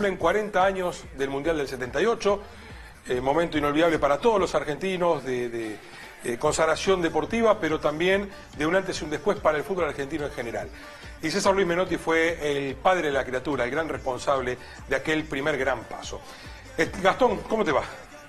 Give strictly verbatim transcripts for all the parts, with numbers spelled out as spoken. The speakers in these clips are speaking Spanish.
cumplen cuarenta años del Mundial del setenta y ocho, eh, momento inolvidable para todos los argentinos, de, de eh, consagración deportiva, pero también de un antes y un después para el fútbol argentino en general. Y César Luis Menotti fue el padre de la criatura, el gran responsable de aquel primer gran paso. Eh, Gastón, ¿cómo te va?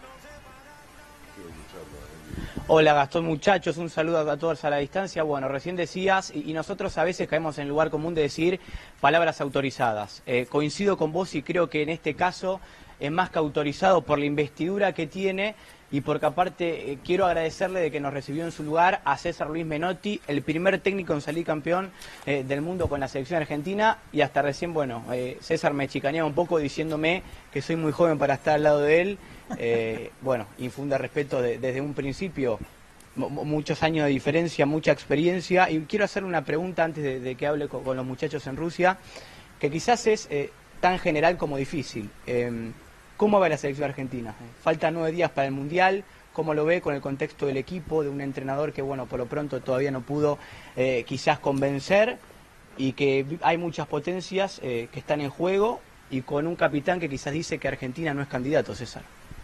Hola Gastón, muchachos, un saludo a todos a la distancia. Bueno, recién decías, y, y nosotros a veces caemos en el lugar común de decir palabras autorizadas. Eh, coincido con vos y creo que en este caso es más que autorizado por la investidura que tiene y porque aparte eh, quiero agradecerle de que nos recibió en su lugar a César Luis Menotti, el primer técnico en salir campeón eh, del mundo con la selección argentina, y hasta recién, bueno, eh, César me chicaneaba un poco diciéndome que soy muy joven para estar al lado de él. Eh, bueno, infunde respeto de, desde un principio, muchos años de diferencia, mucha experiencia, y quiero hacerle una pregunta antes de, de que hable con, con los muchachos en Rusia, que quizás es eh, tan general como difícil. Eh, ¿Cómo va la selección argentina? Faltan nueve días para el Mundial. ¿Cómo lo ve con el contexto del equipo, de un entrenador que, bueno, por lo pronto todavía no pudo eh, quizás convencer, y que hay muchas potencias eh, que están en juego, y con un capitán que quizás dice que Argentina no es candidato, César?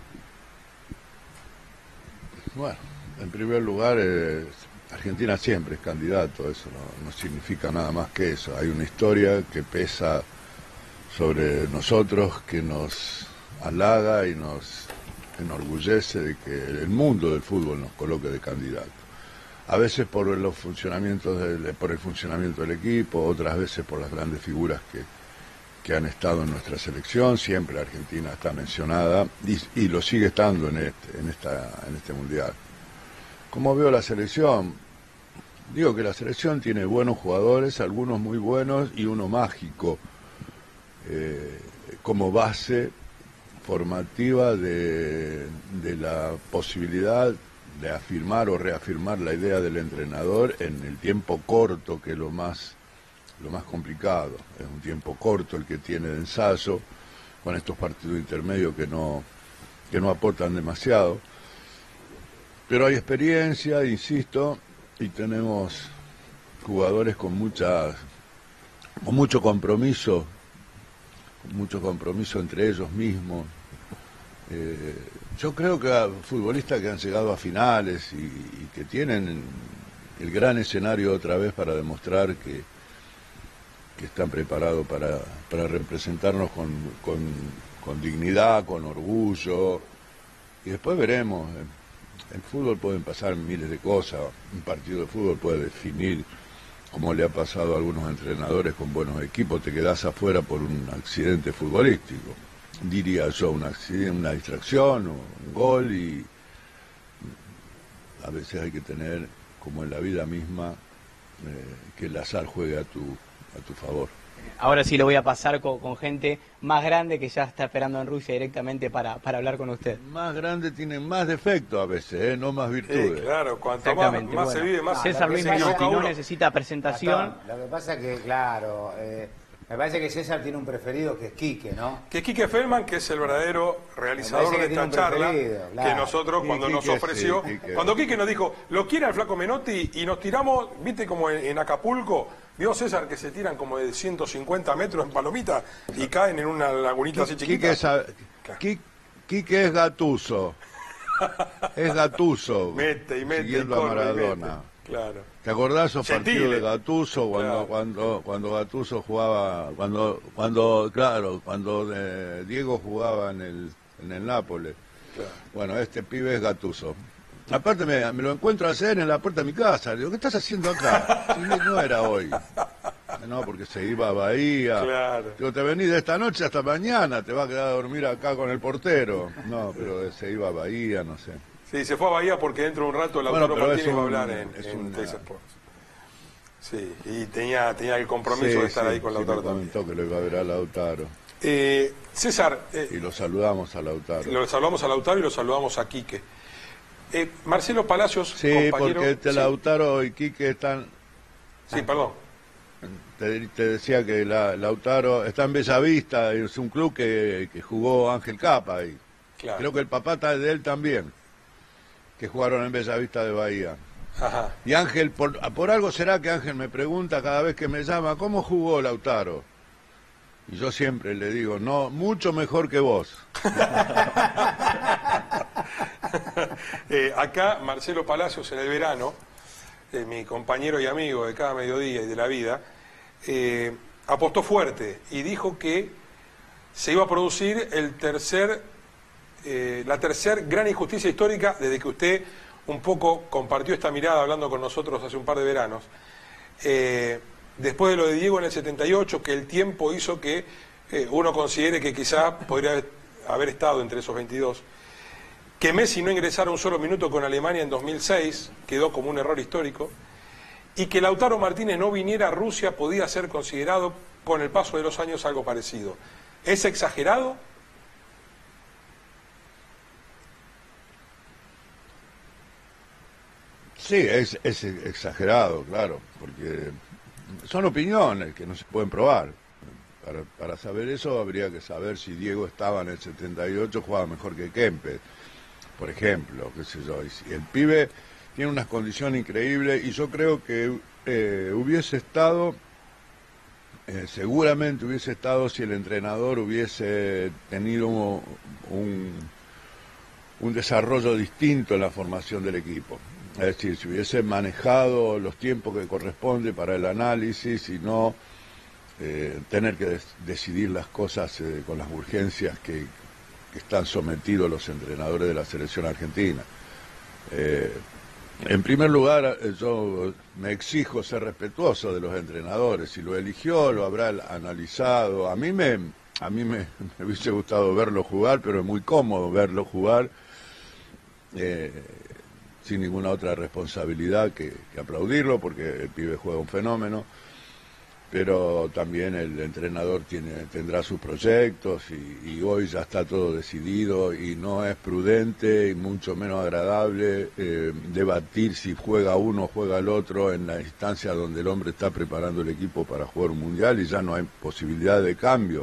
Bueno, en primer lugar, eh, Argentina siempre es candidato, eso no, no significa nada más que eso. Hay una historia que pesa sobre nosotros, que nos halaga y nos enorgullece de que el mundo del fútbol nos coloque de candidato. A veces por los funcionamientos del, por el funcionamiento del equipo, otras veces por las grandes figuras que, que han estado en nuestra selección. Siempre Argentina está mencionada y, y lo sigue estando en este, en, esta, en este Mundial. ¿Cómo veo la selección? Digo que la selección tiene buenos jugadores, algunos muy buenos y uno mágico, eh, como base formativa de, de la posibilidad de afirmar o reafirmar la idea del entrenador en el tiempo corto, que es lo más, lo más complicado. Es un tiempo corto el que tiene de ensayo, con estos partidos intermedios que no, que no aportan demasiado. Pero hay experiencia, insisto, y tenemos jugadores con mucha, con mucho compromiso, con mucho compromiso entre ellos mismos. Eh, yo creo que a futbolistas que han llegado a finales y, y que tienen el gran escenario otra vez para demostrar que, que están preparados para, para representarnos con, con, con dignidad, con orgullo, y después veremos. En fútbol pueden pasar miles de cosas, un partido de fútbol puede definir, como le ha pasado a algunos entrenadores con buenos equipos, te quedás afuera por un accidente futbolístico, diría yo, un accidente, una distracción, un gol, y a veces hay que tener, como en la vida misma, eh, que el azar juegue a tu, a tu favor. Ahora sí lo voy a pasar con, con gente más grande que ya está esperando en Rusia directamente para, para hablar con usted. Más grande tienen más defectos a veces, ¿eh? No más virtudes. Sí, claro, cuanto más, más bueno, se vive, más... César Luis Menotti no necesita presentación. Lo que pasa es que, claro, eh, me parece que César tiene un preferido que es Quique, ¿no? Que Quique Feldman, que es el verdadero realizador de esta charla, claro, que nosotros cuando Quique, nos ofreció, sí, Quique. Cuando Quique nos dijo, ¿lo quiere al flaco Menotti? Y nos tiramos, viste como en, en Acapulco, vio César que se tiran como de ciento cincuenta metros en palomita y caen en una lagunita así chiquita. Quique es, a... Quique, Quique es gatuso, es gatuso, mete y mete siguiendo y corre, a Maradona. Y mete. Claro. ¿Te acordás esos partidos de Gattuso cuando, claro. cuando, cuando Gattuso jugaba, cuando, cuando, claro, cuando eh, Diego jugaba en el, en el Nápoles? Claro. Bueno, este pibe es Gattuso. Aparte me, me lo encuentro ayer en la puerta de mi casa. Le digo, ¿qué estás haciendo acá? Sí, no era hoy. No, porque se iba a Bahía. Claro. Digo, te venís de esta noche hasta mañana, te vas a quedar a dormir acá con el portero. No, pero se iba a Bahía, no sé. Sí, se fue a Bahía porque dentro de un rato Lautaro bueno, Martínez un, va a hablar en, en una... Teis Sports. Sí, y tenía, tenía el compromiso sí, de estar sí, ahí con Lautaro sí, me comentó también. Que lo iba a ver a Lautaro. Eh, César... Eh, y lo saludamos a Lautaro. Lo saludamos a Lautaro y lo saludamos a Quique. Eh, Marcelo Palacios, sí, compañero... porque este sí. Lautaro y Quique están... Sí, perdón. Te, te decía que la, Lautaro está en Bellavista, es un club que, que jugó Ángel Capa ahí. Claro. Creo que el papá está de él también, que jugaron en Bellavista de Bahía. Ajá. Y Ángel, por, por algo será que Ángel me pregunta cada vez que me llama, ¿cómo jugó Lautaro? Y yo siempre le digo, no, mucho mejor que vos. eh, acá Marcelo Palacios en el verano, eh, mi compañero y amigo de cada mediodía y de la vida, eh, apostó fuerte y dijo que se iba a producir el tercer, eh, la tercer gran injusticia histórica desde que usted un poco compartió esta mirada hablando con nosotros hace un par de veranos. Eh, después de lo de Diego en el setenta y ocho, que el tiempo hizo que eh, uno considere que quizá podría haber, haber estado entre esos veintidós, que Messi no ingresara un solo minuto con Alemania en dos mil seis, quedó como un error histórico, y que Lautaro Martínez no viniera a Rusia podía ser considerado con el paso de los años algo parecido. ¿Es exagerado? Sí, es, es exagerado, claro, porque son opiniones que no se pueden probar. Para, para saber eso habría que saber si Diego estaba en el setenta y ocho, jugaba mejor que Kempes, por ejemplo, qué sé yo. Y si el pibe tiene unas condiciones increíbles y yo creo que eh, hubiese estado, eh, seguramente hubiese estado si el entrenador hubiese tenido un, un, un desarrollo distinto en la formación del equipo. Es decir, si hubiese manejado los tiempos que corresponde para el análisis y no eh, tener que des decidir las cosas eh, con las urgencias que, que están sometidos los entrenadores de la selección argentina. Eh, en primer lugar, yo me exijo ser respetuoso de los entrenadores. Si lo eligió, lo habrá analizado. A mí me, a mí me, me hubiese gustado verlo jugar, pero es muy cómodo verlo jugar. Eh, sin ninguna otra responsabilidad que, que aplaudirlo, porque el pibe juega un fenómeno, pero también el entrenador tiene, tendrá sus proyectos y, y hoy ya está todo decidido y no es prudente y mucho menos agradable eh, debatir si juega uno o juega el otro en la instancia donde el hombre está preparando el equipo para jugar un mundial y ya no hay posibilidad de cambio.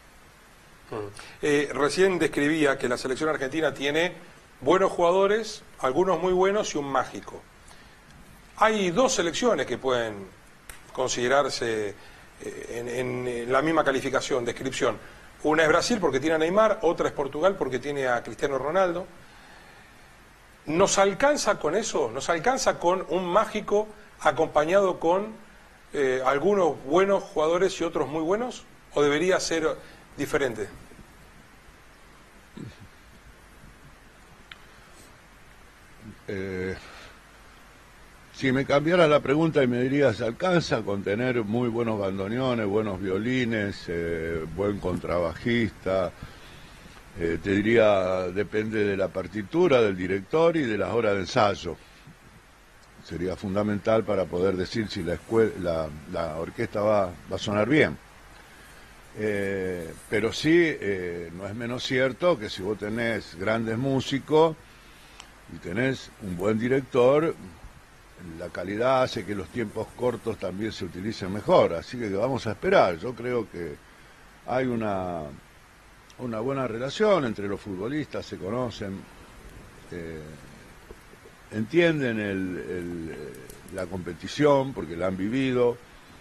Eh, recién describía que la selección argentina tiene buenos jugadores, algunos muy buenos y un mágico. Hay dos selecciones que pueden considerarse eh, en, en la misma calificación, descripción. Una es Brasil porque tiene a Neymar, otra es Portugal porque tiene a Cristiano Ronaldo. ¿Nos alcanza con eso? ¿Nos alcanza con un mágico acompañado con eh, algunos buenos jugadores y otros muy buenos? ¿O debería ser diferente? Eh, si me cambiara la pregunta y me dirías, ¿alcanza con tener muy buenos bandoneones, buenos violines, eh, buen contrabajista? Eh, te diría, depende de la partitura, del director y de las horas de ensayo. Sería fundamental para poder decir si la, la, la orquesta va, va a sonar bien. Eh, pero sí, eh, no es menos cierto que si vos tenés grandes músicos y tenés un buen director, la calidad hace que los tiempos cortos también se utilicen mejor, así que vamos a esperar. Yo creo que hay una, una buena relación entre los futbolistas, se conocen, eh, entienden el, el, la competición porque la han vivido,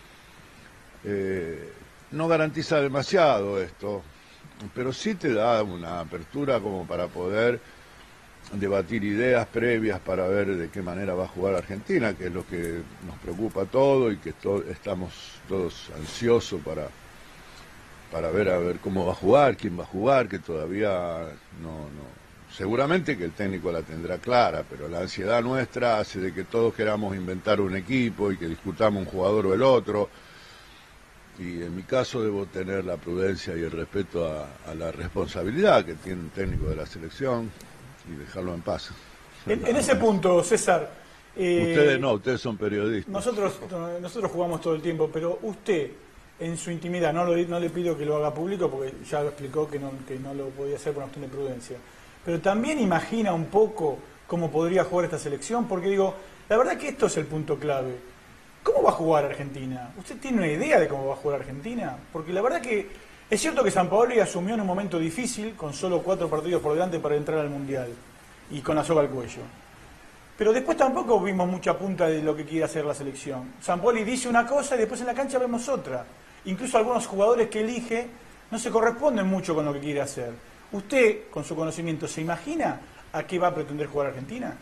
eh, no garantiza demasiado esto, pero sí te da una apertura como para poder debatir ideas previas para ver de qué manera va a jugar Argentina, que es lo que nos preocupa todo y que to estamos todos ansiosos para, para ver a ver cómo va a jugar, quién va a jugar, que todavía no, no, seguramente que el técnico la tendrá clara, pero la ansiedad nuestra hace de que todos queramos inventar un equipo y que discutamos un jugador o el otro, y en mi caso debo tener la prudencia y el respeto a, a la responsabilidad que tiene un técnico de la selección y dejarlo en paz. En, en ese punto, César... Eh, ustedes no, ustedes son periodistas. Nosotros, nosotros jugamos todo el tiempo, pero usted, en su intimidad, no, lo, no le pido que lo haga público porque ya lo explicó que no, que no lo podía hacer por una cuestión de prudencia, pero también imagina un poco cómo podría jugar esta selección, porque digo, la verdad que esto es el punto clave. ¿Cómo va a jugar Argentina? ¿Usted tiene una idea de cómo va a jugar Argentina? Porque la verdad que es cierto que Sampaoli asumió en un momento difícil, con solo cuatro partidos por delante para entrar al Mundial, y con la soga al cuello. Pero después tampoco vimos mucha punta de lo que quiere hacer la selección. Sampaoli dice una cosa y después en la cancha vemos otra. incluso algunos jugadores que elige no se corresponden mucho con lo que quiere hacer. ¿Usted, con su conocimiento, se imagina a qué va a pretender jugar Argentina?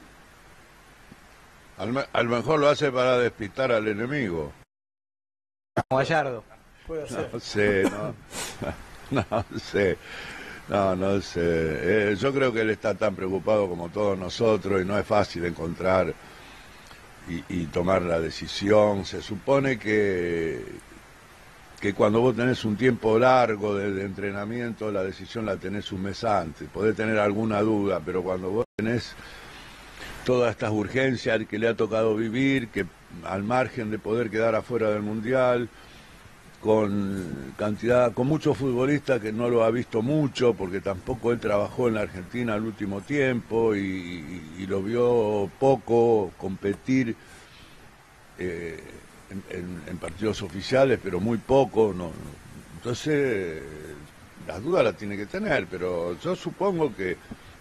A lo mejor lo hace para despistar al enemigo. Como Gallardo. Puede ser. No sé, no, no sé, no, no sé. Eh, yo creo que él está tan preocupado como todos nosotros y no es fácil encontrar y, y tomar la decisión. Se supone que, que cuando vos tenés un tiempo largo de, de entrenamiento, la decisión la tenés un mes antes. Podés tener alguna duda, pero cuando vos tenés todas estas urgencias que le ha tocado vivir, que al margen de poder quedar afuera del Mundial, con cantidad, con muchos futbolistas que no lo ha visto mucho, porque tampoco él trabajó en la Argentina al último tiempo y, y, y lo vio poco competir eh, en, en, en partidos oficiales, pero muy poco. No, no. Entonces, las dudas las tiene que tener, pero yo supongo que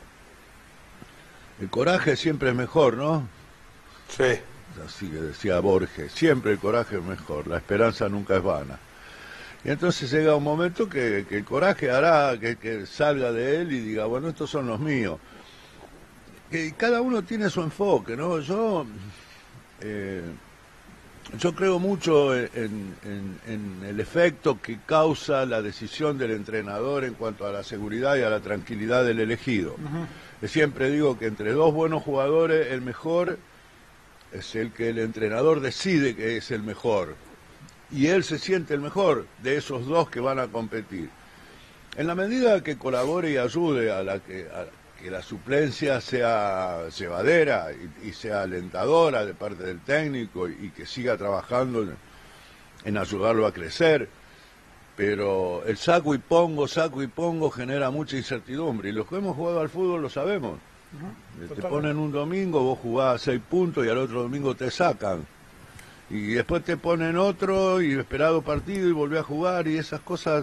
el coraje siempre es mejor, ¿no? Sí. Así que decía Borges, siempre el coraje es mejor, la esperanza nunca es vana. Y entonces llega un momento que, que el coraje hará que, que salga de él y diga, bueno, estos son los míos. Que cada uno tiene su enfoque, ¿no? Yo, eh, yo creo mucho en, en, en el efecto que causa la decisión del entrenador en cuanto a la seguridad y a la tranquilidad del elegido. Uh-huh. Siempre digo que entre dos buenos jugadores, el mejor es el que el entrenador decide que es el mejor. Y él se siente el mejor de esos dos que van a competir. En la medida que colabore y ayude a, la que, a que la suplencia sea llevadera y, y sea alentadora de parte del técnico y, y que siga trabajando en, en ayudarlo a crecer. Pero el saco y pongo, saco y pongo genera mucha incertidumbre. Y los que hemos jugado al fútbol lo sabemos. Uh-huh. Te ponen un domingo, vos jugás seis puntos y al otro domingo te sacan. Y después te ponen otro y esperado partido y volvés a jugar, y esas cosas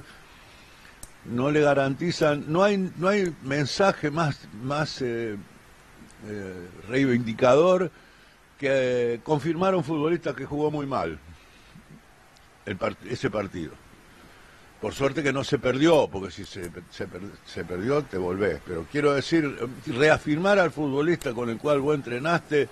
no le garantizan, no hay no hay mensaje más más eh, eh, reivindicador que eh, confirmar a un futbolista que jugó muy mal el part ese partido. Por suerte que no se perdió, porque si se, se, per se perdió te volvés. Pero quiero decir, reafirmar al futbolista con el cual vos entrenaste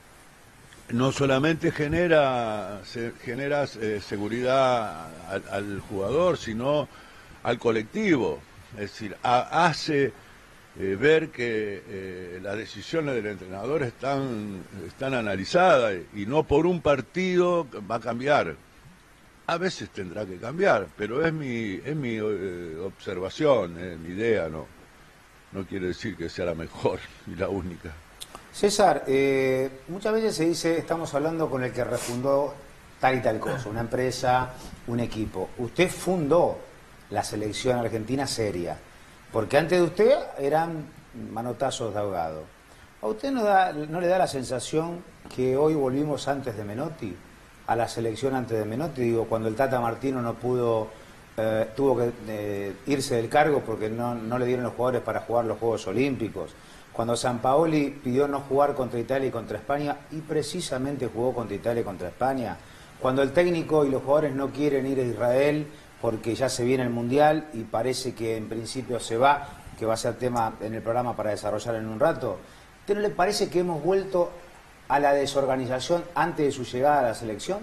no solamente genera, se, genera eh, seguridad al, al jugador, sino al colectivo. Es decir, a, hace eh, ver que eh, las decisiones del entrenador están, están analizadas y no por un partido va a cambiar. A veces tendrá que cambiar, pero es mi, es mi eh, observación, es mi idea, no, no quiere decir que sea la mejor y la única. César, eh, muchas veces se dice, estamos hablando con el que refundó tal y tal cosa, una empresa, un equipo. Usted fundó la selección argentina seria, porque antes de usted eran manotazos de ahogado. ¿A usted no, da, no le da la sensación que hoy volvimos antes de Menotti? A la selección antes de Menotti, digo, cuando el Tata Martino no pudo, eh, tuvo que eh, irse del cargo porque no, no le dieron los jugadores para jugar los Juegos Olímpicos. Cuando Sampaoli pidió no jugar contra Italia y contra España, y precisamente jugó contra Italia y contra España. Cuando el técnico y los jugadores no quieren ir a Israel porque ya se viene el Mundial y parece que en principio se va, que va a ser tema en el programa para desarrollar en un rato. ¿Usted no le parece que hemos vuelto a la desorganización antes de su llegada a la selección?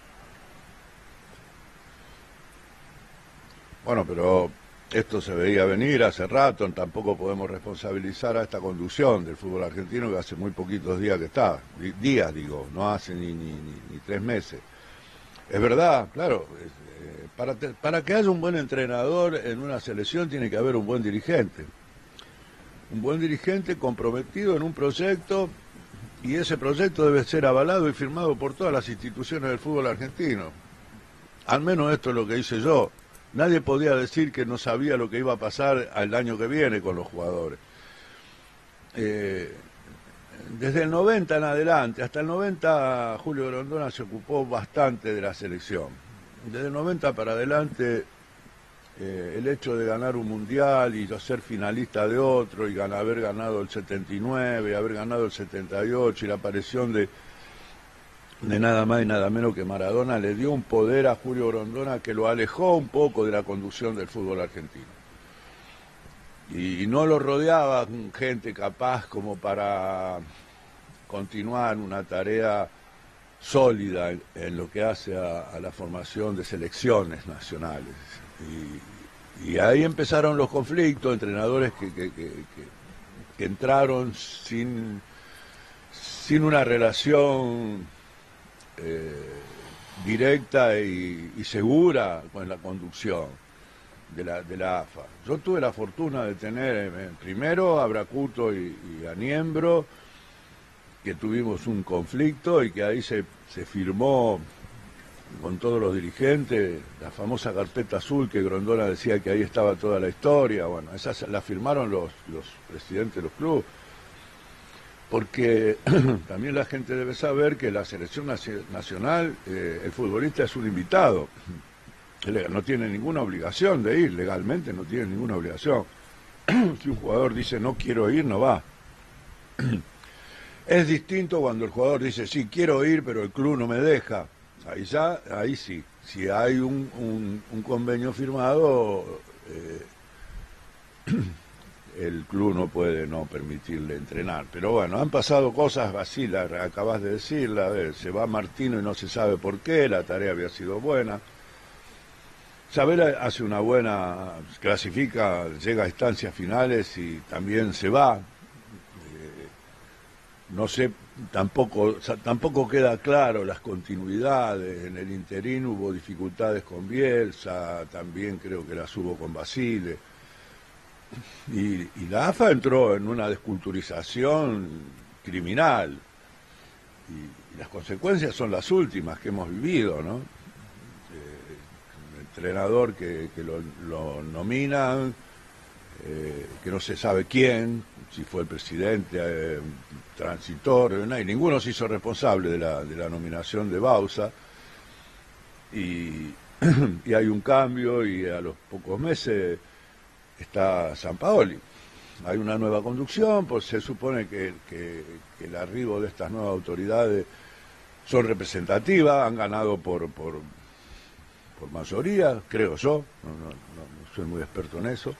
Bueno, pero esto se veía venir hace rato, tampoco podemos responsabilizar a esta conducción del fútbol argentino que hace muy poquitos días que está, días digo, no hace ni, ni, ni, ni tres meses. Es verdad, claro, eh, para, te, para que haya un buen entrenador en una selección tiene que haber un buen dirigente. Un buen dirigente comprometido en un proyecto, y ese proyecto debe ser avalado y firmado por todas las instituciones del fútbol argentino. Al menos esto es lo que hice yo. Nadie podía decir que no sabía lo que iba a pasar el año que viene con los jugadores. Eh, desde el noventa en adelante, hasta el noventa, Julio Grondona se ocupó bastante de la selección. Desde el noventa para adelante, eh, el hecho de ganar un mundial y ser finalista de otro, y ganar, haber ganado el setenta y nueve, haber ganado el setenta y ocho, y la aparición de de nada más y nada menos que Maradona, le dio un poder a Julio Grondona que lo alejó un poco de la conducción del fútbol argentino. Y no lo rodeaba gente capaz como para continuar una tarea sólida en, en lo que hace a, a la formación de selecciones nacionales. Y, y ahí empezaron los conflictos, entrenadores que, que, que, que, que entraron sin, sin una relación eh, directa y, y segura con la conducción de la, de la A F A. Yo tuve la fortuna de tener eh, primero a Bracuto y, y a Niembro, que tuvimos un conflicto y que ahí se, se firmó con todos los dirigentes la famosa carpeta azul que Grondona decía que ahí estaba toda la historia. Bueno, esa la firmaron los, los presidentes de los clubes, porque también la gente debe saber que la selección nacional, eh, el futbolista es un invitado, no tiene ninguna obligación de ir, legalmente no tiene ninguna obligación. Si un jugador dice no quiero ir, no va. Es distinto cuando el jugador dice sí quiero ir, pero el club no me deja. Ahí ya, ahí sí. Si hay un, un, un convenio firmado, eh, el club no puede no permitirle entrenar. Pero bueno, han pasado cosas así, la acabas de decirla, a ver, se va Martino y no se sabe por qué, la tarea había sido buena. Sabela hace una buena, clasifica, llega a instancias finales y también se va. Eh, no sé, tampoco, tampoco queda claro las continuidades. En el interín hubo dificultades con Bielsa, también creo que las hubo con Basile. Y, y la A F A entró en una desculturización criminal. Y, y las consecuencias son las últimas que hemos vivido, ¿no? Entrenador que, que lo, lo nominan, eh, que no se sabe quién, si fue el presidente eh, transitorio, no, y ninguno se hizo responsable de la, de la nominación de Bausa, y, y hay un cambio y a los pocos meses está Sampaoli. Hay una nueva conducción, pues se supone que, que, que el arribo de estas nuevas autoridades son representativas, han ganado por... por por mayoría, creo yo, no, no, no soy muy experto en eso,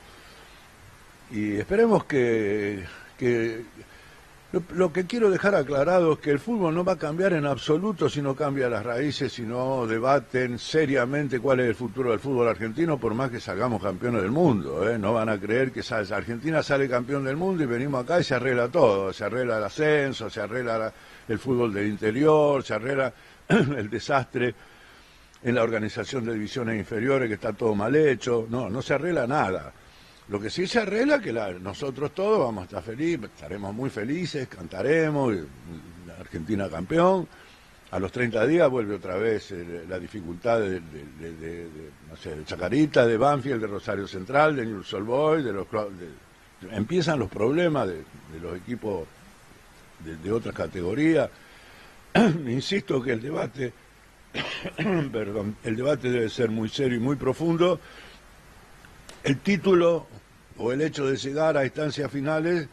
y esperemos que, que lo, lo que quiero dejar aclarado es que el fútbol no va a cambiar en absoluto si no cambia las raíces, si no debaten seriamente cuál es el futuro del fútbol argentino, por más que salgamos campeones del mundo, ¿eh? No van a creer que sale, Argentina sale campeón del mundo y venimos acá y se arregla todo, se arregla el ascenso, se arregla la, el fútbol del interior, se arregla el desastre en la organización de divisiones inferiores, que está todo mal hecho. No, no se arregla nada. Lo que sí se arregla es que la, nosotros todos vamos a estar felices, estaremos muy felices, cantaremos, la Argentina campeón. A los treinta días vuelve otra vez eh, la dificultad de, de, de, de, de, no sé, de Chacarita, de Banfield, de Rosario Central, de Newell's Old Boys, de los de, de, empiezan los problemas de, de los equipos de, de otras categorías. Insisto que el debate Perdón, el debate debe ser muy serio y muy profundo. El título o el hecho de llegar a instancias finales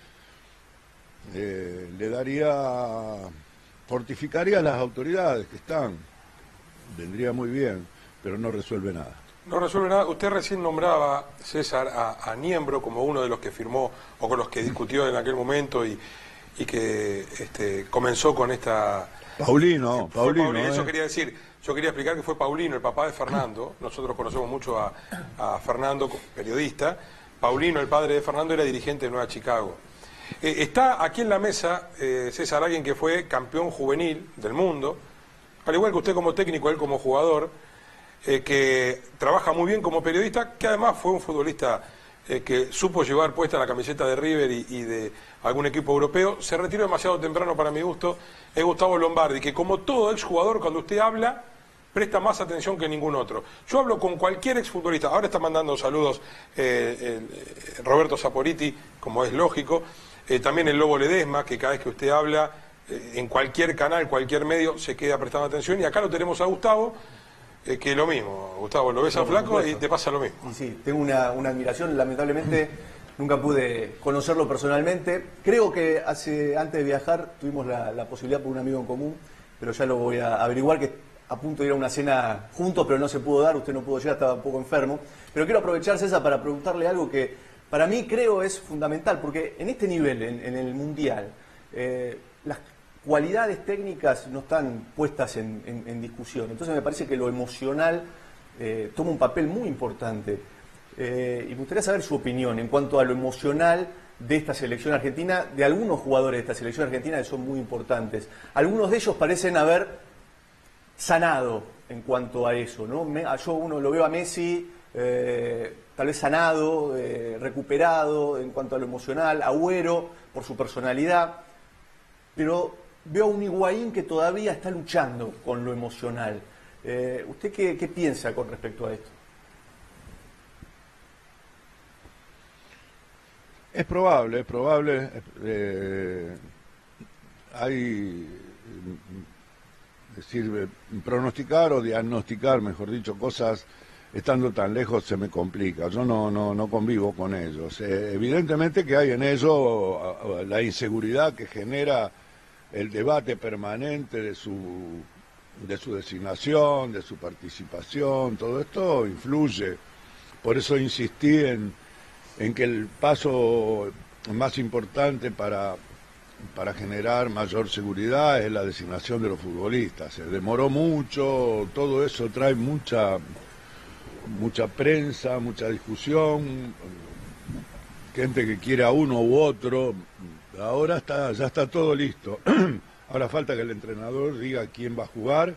eh, le daría, fortificaría a las autoridades que están, vendría muy bien, pero no resuelve nada. No resuelve nada. Usted recién nombraba, César, a, a Niembro como uno de los que firmó o con los que discutió en aquel momento y, y que este, comenzó con esta... Paulino, Paulino. Paulino eso eh. quería decir. Yo quería explicar que fue Paulino, el papá de Fernando. Nosotros conocemos mucho a, a Fernando, periodista. Paulino, el padre de Fernando, era dirigente de Nueva Chicago. Eh, está aquí en la mesa, eh, César, alguien que fue campeón juvenil del mundo, al igual que usted como técnico, él como jugador, eh, que trabaja muy bien como periodista, que además fue un futbolista eh, que supo llevar puesta la camiseta de River y, y de algún equipo europeo. Se retiró demasiado temprano para mi gusto, es Gustavo Lombardi, que como todo exjugador, cuando usted habla, presta más atención que ningún otro. Yo hablo con cualquier exfutbolista, ahora está mandando saludos eh, eh, Roberto Saporiti, como es lógico, eh, también el Lobo Ledesma, que cada vez que usted habla, eh, en cualquier canal, cualquier medio, se queda prestando atención, y acá lo tenemos a Gustavo, eh, que lo mismo. Gustavo, lo ves a Flaco y te pasa lo mismo. Y sí, tengo una, una admiración, lamentablemente nunca pude conocerlo personalmente. Creo que hace antes de viajar tuvimos la, la posibilidad por un amigo en común pero ya lo voy a averiguar, que a punto de ir a una cena juntos, pero no se pudo dar, usted no pudo llegar, estaba un poco enfermo. Pero quiero aprovechar, César, para preguntarle algo que para mí creo es fundamental, porque en este nivel, en, en el Mundial, eh, las cualidades técnicas no están puestas en, en, en discusión. Entonces me parece que lo emocional eh, toma un papel muy importante. Eh, y me gustaría saber su opinión en cuanto a lo emocional de esta selección argentina, de algunos jugadores de esta selección argentina que son muy importantes. Algunos de ellos parecen haber sanado en cuanto a eso, ¿no? Me, yo uno lo veo a Messi eh, tal vez sanado, eh, recuperado en cuanto a lo emocional, Agüero por su personalidad, pero veo a un Higuaín que todavía está luchando con lo emocional. Eh, ¿Usted qué, qué piensa con respecto a esto? Es probable, es probable. Eh, hay, es decir, pronosticar o diagnosticar, mejor dicho, cosas estando tan lejos se me complica. Yo no, no, no convivo con ellos. Eh, evidentemente que hay en ello la inseguridad que genera el debate permanente de su, de su designación, de su participación. Todo esto influye. Por eso insistí en en que el paso más importante para, para generar mayor seguridad es la designación de los futbolistas. Se demoró mucho, todo eso trae mucha, mucha prensa, mucha discusión, gente que quiere a uno u otro. Ahora está, ya está todo listo. Ahora falta que el entrenador diga quién va a jugar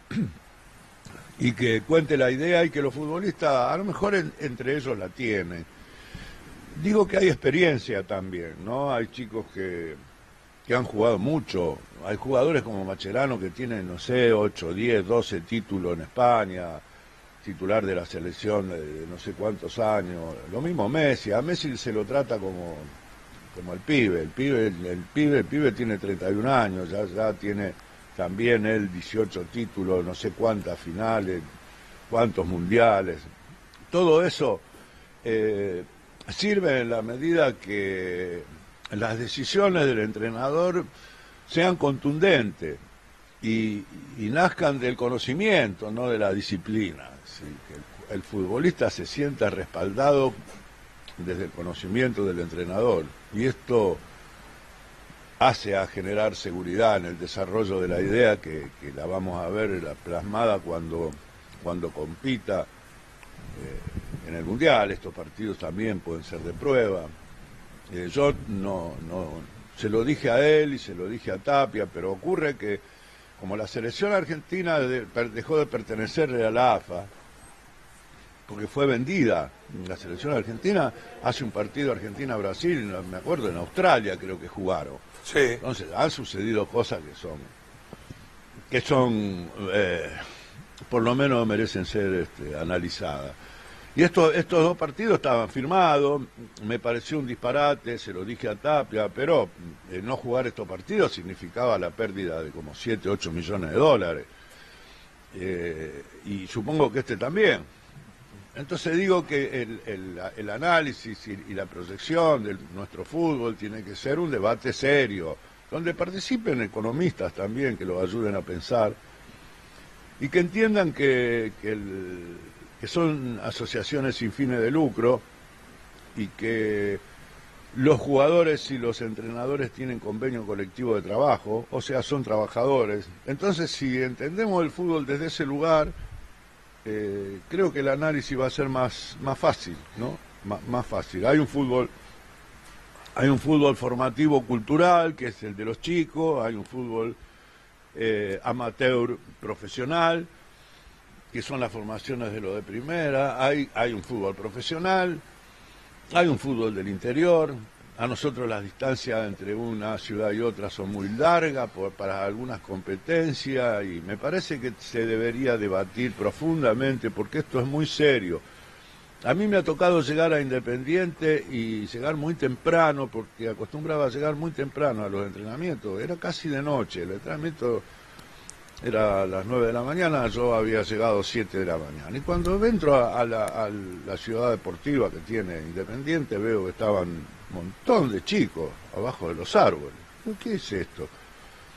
y que cuente la idea y que los futbolistas, a lo mejor en, entre ellos la tienen. Digo que hay experiencia también, ¿no? Hay chicos que, que han jugado mucho. Hay jugadores como Mascherano que tienen, no sé, ocho, diez, doce títulos en España, titular de la selección de, de no sé cuántos años. Lo mismo Messi. A Messi se lo trata como, como el pibe. El pibe, el, el pibe, el pibe tiene treinta y un años, ya, ya tiene también él dieciocho títulos, no sé cuántas finales, cuántos mundiales. Todo eso Eh, sirve en la medida que las decisiones del entrenador sean contundentes y, y nazcan del conocimiento, no de la disciplina. ¿Sí? Que el, el futbolista se sienta respaldado desde el conocimiento del entrenador y esto hace a generar seguridad en el desarrollo de la idea que, que la vamos a ver la plasmada cuando, cuando compita Eh, en el Mundial. Estos partidos también pueden ser de prueba. Eh, yo no, no, se lo dije a él y se lo dije a Tapia, pero ocurre que como la selección argentina de, per, dejó de pertenecerle a la A F A, porque fue vendida, la selección argentina hace un partido Argentina-Brasil, me acuerdo, en Australia creo que jugaron. Sí. Entonces han sucedido cosas que son, que son, eh, por lo menos merecen ser este, analizadas. Y esto, estos dos partidos estaban firmados, me pareció un disparate, se lo dije a Tapia, pero eh, no jugar estos partidos significaba la pérdida de como siete, ocho millones de dólares. Eh, y supongo que este también. Entonces digo que el, el, el análisis y, y la proyección de nuestro fútbol tiene que ser un debate serio, donde participen economistas también que lo ayuden a pensar y que entiendan que, que el... que son asociaciones sin fines de lucro y que los jugadores y los entrenadores tienen convenio colectivo de trabajo, o sea, son trabajadores. Entonces, si entendemos el fútbol desde ese lugar, eh, creo que el análisis va a ser más, más fácil, ¿no? M- más fácil. Hay un fútbol, hay un fútbol formativo cultural, que es el de los chicos, hay un fútbol eh, amateur profesional, que son las formaciones de lo de primera, hay, hay un fútbol profesional, hay un fútbol del interior. A nosotros las distancias entre una ciudad y otra son muy largas por, para algunas competencias y me parece que se debería debatir profundamente porque esto es muy serio. A mí me ha tocado llegar a Independiente y llegar muy temprano porque acostumbraba a llegar muy temprano a los entrenamientos, era casi de noche, el entrenamiento era a las nueve de la mañana, yo había llegado siete de la mañana. Y cuando entro a, a, la, a la ciudad deportiva que tiene Independiente, veo que estaban un montón de chicos abajo de los árboles. ¿Qué es esto?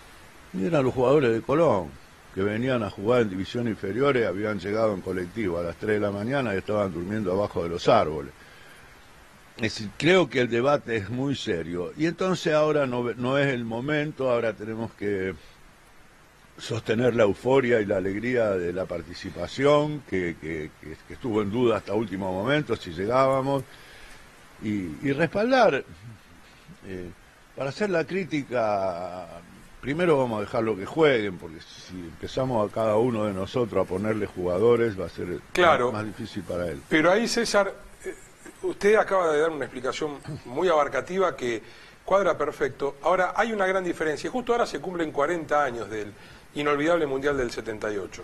Y eran los jugadores de Colón, que venían a jugar en divisiones inferiores, habían llegado en colectivo a las tres de la mañana y estaban durmiendo abajo de los árboles. Es decir, creo que el debate es muy serio. Y entonces ahora no, no es el momento, ahora tenemos que sostener la euforia y la alegría de la participación, que, que, que, que estuvo en duda hasta último momento, si llegábamos, y, y respaldar. Eh, para hacer la crítica, primero vamos a dejarlo que jueguen, porque si empezamos a cada uno de nosotros a ponerle jugadores, va a ser claro, más, más difícil para él. Pero ahí, César, eh, usted acaba de dar una explicación muy abarcativa que cuadra perfecto. Ahora, hay una gran diferencia. Justo ahora se cumplen cuarenta años del inolvidable Mundial del setenta y ocho.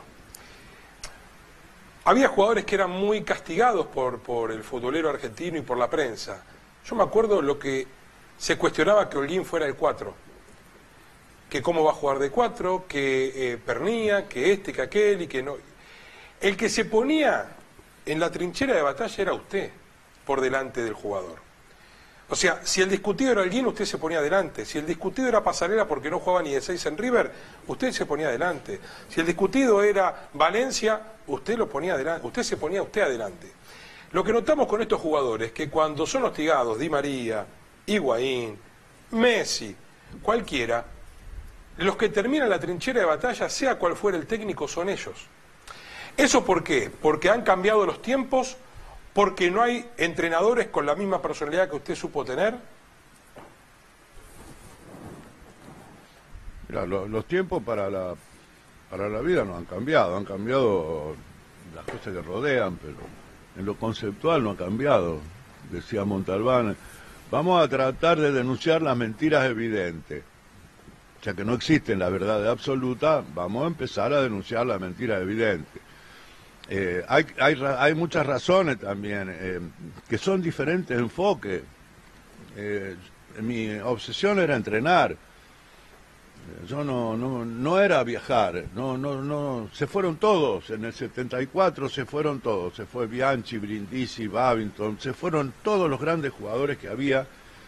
Había jugadores que eran muy castigados por, por el futbolero argentino y por la prensa. Yo me acuerdo lo que se cuestionaba que Holguín fuera el cuatro. Que cómo va a jugar de cuatro, que eh, Pernía, que este, que aquel y que no. El que se ponía en la trinchera de batalla era usted, por delante del jugador. O sea, si el discutido era Holguín, usted se ponía adelante. Si el discutido era Pasarela porque no jugaba ni de seis en River, usted se ponía adelante. Si el discutido era Valencia, usted lo ponía adelante, usted se ponía usted adelante. Lo que notamos con estos jugadores es que cuando son hostigados, Di María, Higuaín, Messi, cualquiera, los que terminan la trinchera de batalla, sea cual fuera el técnico, son ellos. ¿Eso por qué? Porque han cambiado los tiempos, porque no hay entrenadores con la misma personalidad que usted supo tener. Mira, lo, los tiempos para la, para la vida no han cambiado, han cambiado las cosas que rodean, pero en lo conceptual no ha cambiado. Decía Montalbán, vamos a tratar de denunciar las mentiras evidentes. Ya que no existen la verdad absoluta, vamos a empezar a denunciar las mentiras evidentes. Eh, hay, hay, hay muchas razones también, eh, que son diferentes enfoques. Eh, mi obsesión era entrenar. Yo no, no, no era viajar, no, no, no, se fueron todos, en el setenta y cuatro se fueron todos, se fue Bianchi, Brindisi, Babington, se fueron todos los grandes jugadores que había,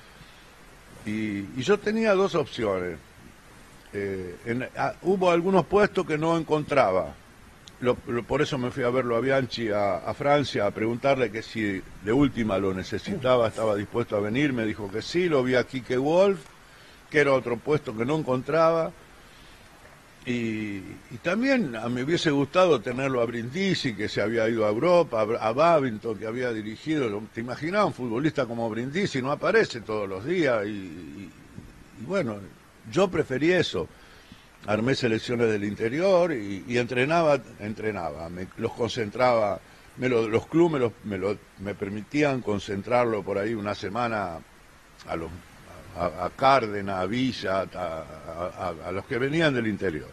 y, y yo tenía dos opciones. Eh, en, a, hubo algunos puestos que no encontraba, lo, lo, por eso me fui a verlo a Bianchi a, a Francia, a preguntarle que si de última lo necesitaba, estaba dispuesto a venir, me dijo que sí, lo vi a Quique Wolf, que era otro puesto que no encontraba, y, y también a, me hubiese gustado tenerlo a Brindisi, que se había ido a Europa, a, a Babington, que había dirigido. ¿Te imaginás un futbolista como Brindisi? No aparece todos los días, y, y, y bueno, yo preferí eso. Armé selecciones del interior y, y entrenaba, entrenaba, me, los concentraba, me lo, los clubes me, lo, me, lo, me permitían concentrarlo por ahí una semana a los A, a Cárdenas, a Villa, a, a, a, a los que venían del interior.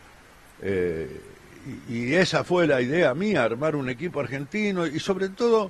Eh, y, y esa fue la idea mía, armar un equipo argentino, y sobre todo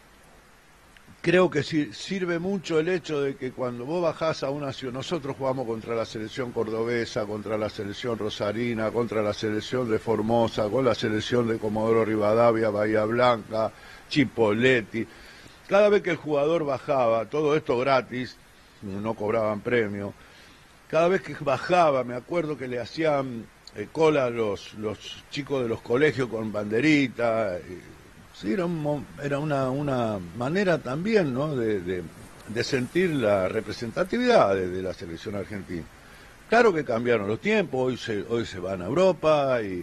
creo que si, sirve mucho el hecho de que cuando vos bajás a una ciudad, nosotros jugamos contra la selección cordobesa, contra la selección rosarina, contra la selección de Formosa, con la selección de Comodoro Rivadavia, Bahía Blanca, Chipolletti. Cada vez que el jugador bajaba, todo esto gratis, no cobraban premio, cada vez que bajaba me acuerdo que le hacían eh, cola a los, los chicos de los colegios con banderita. Eh, sí, era, un, era una, una manera también, ¿no?, de, de, de sentir la representatividad de, de la selección argentina. Claro que cambiaron los tiempos, hoy se, hoy se van a Europa, y,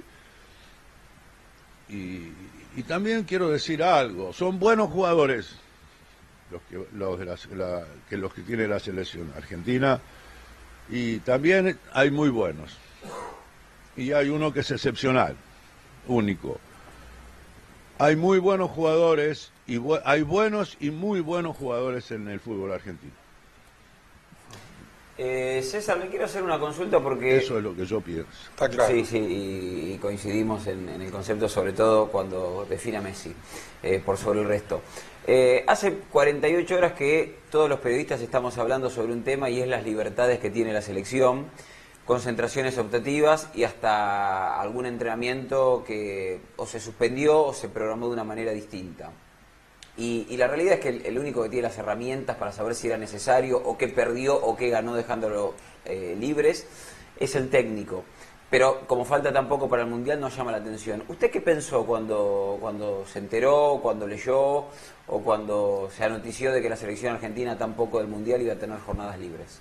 y, y también quiero decir algo, son buenos jugadores los que los, de la, la, que los que tiene la selección argentina, y también hay muy buenos, y hay uno que es excepcional, único. Hay muy buenos jugadores, y bu hay buenos y muy buenos jugadores en el fútbol argentino. Eh, César, le quiero hacer una consulta porque... Eso es lo que yo pienso. Está claro. Sí, sí, y, y coincidimos en, en el concepto, sobre todo cuando define a Messi, eh, por sobre el resto. Eh, hace cuarenta y ocho horas que todos los periodistas estamos hablando sobre un tema, y es las libertades que tiene la selección, concentraciones optativas y hasta algún entrenamiento que o se suspendió o se programó de una manera distinta. Y, y la realidad es que el, el único que tiene las herramientas para saber si era necesario o qué perdió o qué ganó dejándolo eh, libres es el técnico. Pero como falta tampoco para el Mundial, nos llama la atención. ¿Usted qué pensó cuando, cuando se enteró, cuando leyó o cuando se anotició de que la selección argentina tampoco del Mundial iba a tener jornadas libres?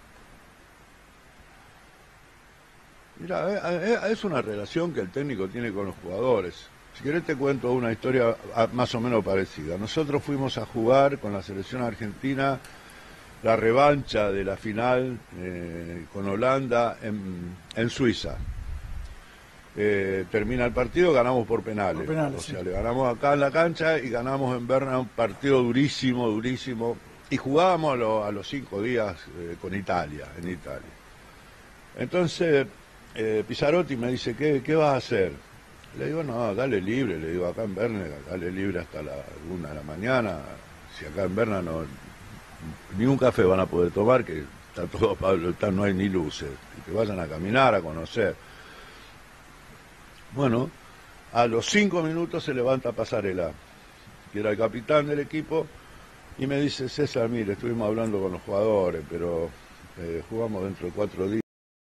Mira, es una relación que el técnico tiene con los jugadores. Si querés te cuento una historia más o menos parecida. Nosotros fuimos a jugar con la selección argentina la revancha de la final eh, con Holanda en, en Suiza. Eh, termina el partido, ganamos por penales. Por penales o sea, sí. Le ganamos acá en la cancha y ganamos en Berna un partido durísimo, durísimo. Y jugábamos a, lo, a los cinco días eh, con Italia, en Italia. Entonces, eh, Pizzarotti me dice, ¿qué, qué vas a hacer? Le digo, no, dale libre, le digo, acá en Berna, dale libre hasta la una de la mañana. Si acá en Berna no... ni un café van a poder tomar, que está todo Pablo, está, no hay ni luces, que vayan a caminar, a conocer. Bueno, a los cinco minutos se levanta Pasarela, que era el capitán del equipo, y me dice, César, mire, estuvimos hablando con los jugadores, pero eh, jugamos dentro de cuatro días.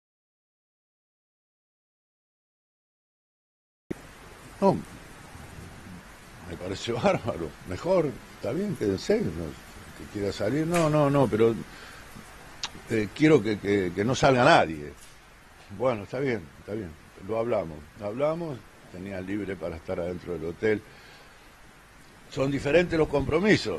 No, me pareció bárbaro, mejor, está bien, quédense, no, que quiera salir, no, no, no, pero eh, quiero que, que, que no salga nadie. Bueno, está bien, está bien, lo hablamos, lo hablamos, tenía libre para estar adentro del hotel. Son diferentes los compromisos.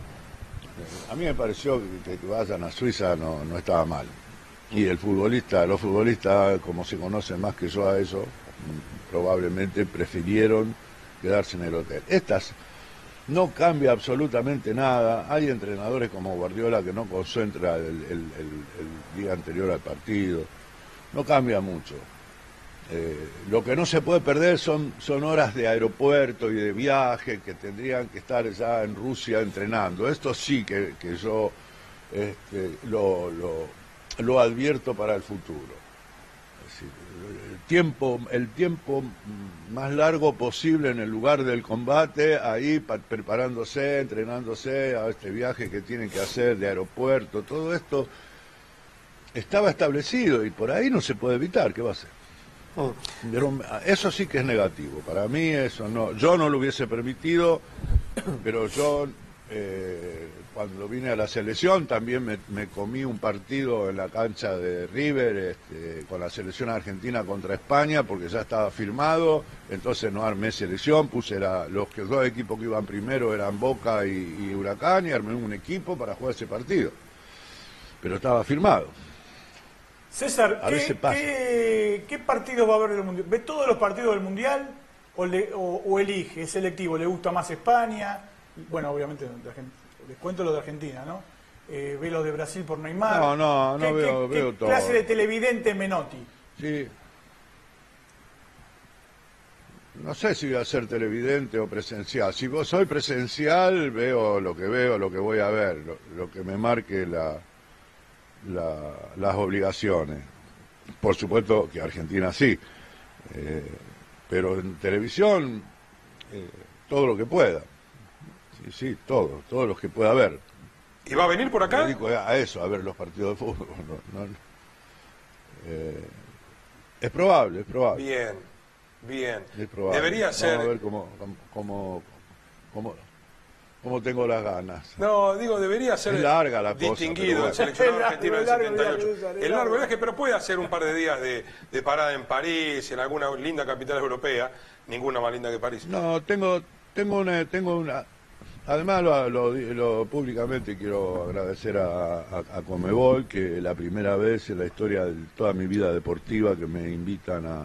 A mí me pareció que, que vayan a Suiza no, no estaba mal. Y el futbolista, los futbolistas, como se conocen más que yo a eso, probablemente prefirieron quedarse en el hotel. Estas no cambia absolutamente nada. Hay entrenadores como Guardiola que no concentra el, el, el, el día anterior al partido. No cambia mucho. Eh, lo que no se puede perder son, son horas de aeropuerto y de viaje que tendrían que estar ya en Rusia entrenando. Esto sí que, que yo este, lo, lo, lo advierto para el futuro. Es decir, el tiempo, el tiempo más largo posible en el lugar del combate, ahí pa preparándose, entrenándose a este viaje que tienen que hacer de aeropuerto, todo esto estaba establecido y por ahí no se puede evitar. ¿Qué va a hacer? Pero eso sí que es negativo. Para mí eso no, yo no lo hubiese permitido, pero yo eh, cuando vine a la selección también me, me comí un partido en la cancha de River este, con la selección argentina contra España porque ya estaba firmado, entonces no armé selección, puse la, los que, dos equipos que iban primero eran Boca y, y Huracán y armé un equipo para jugar ese partido, pero estaba firmado. César, ¿qué, ¿qué, ¿qué partidos va a haber del Mundial? ¿Ve todos los partidos del Mundial o, le, o, o elige, es selectivo? ¿Le gusta más España? Bueno, obviamente, les cuento lo de Argentina, ¿no? Eh, ¿Ve los de Brasil por Neymar? No, no, no ¿Qué, veo, qué, veo qué todo. clase de televidente Menotti? Sí. No sé si voy a ser televidente o presencial. Si vos soy presencial, veo lo que veo, lo que voy a ver, lo, lo que me marque la... La, las obligaciones. Por supuesto que Argentina sí, eh, pero en televisión eh, todo lo que pueda. Sí, sí, todo, todo lo que pueda haber. ¿Y va a venir por acá? Me dedico a eso, a ver los partidos de fútbol. No, no, eh, es probable, es probable. Bien, bien. Es probable. Debería ser. Vamos a ver cómo, cómo, cómo, cómo tengo las ganas. No, digo, debería ser es larga la distinguido cosa, el seleccionado argentino del setenta y ocho. Viaje, el largo viaje, pero puede hacer un par de días de, de parada en París, en alguna linda capital europea, ninguna más linda que París. No, tengo, tengo una, tengo una. Además, lo, lo, lo públicamente quiero agradecer a, a, a Conmebol, que la primera vez en la historia de toda mi vida deportiva que me invitan a,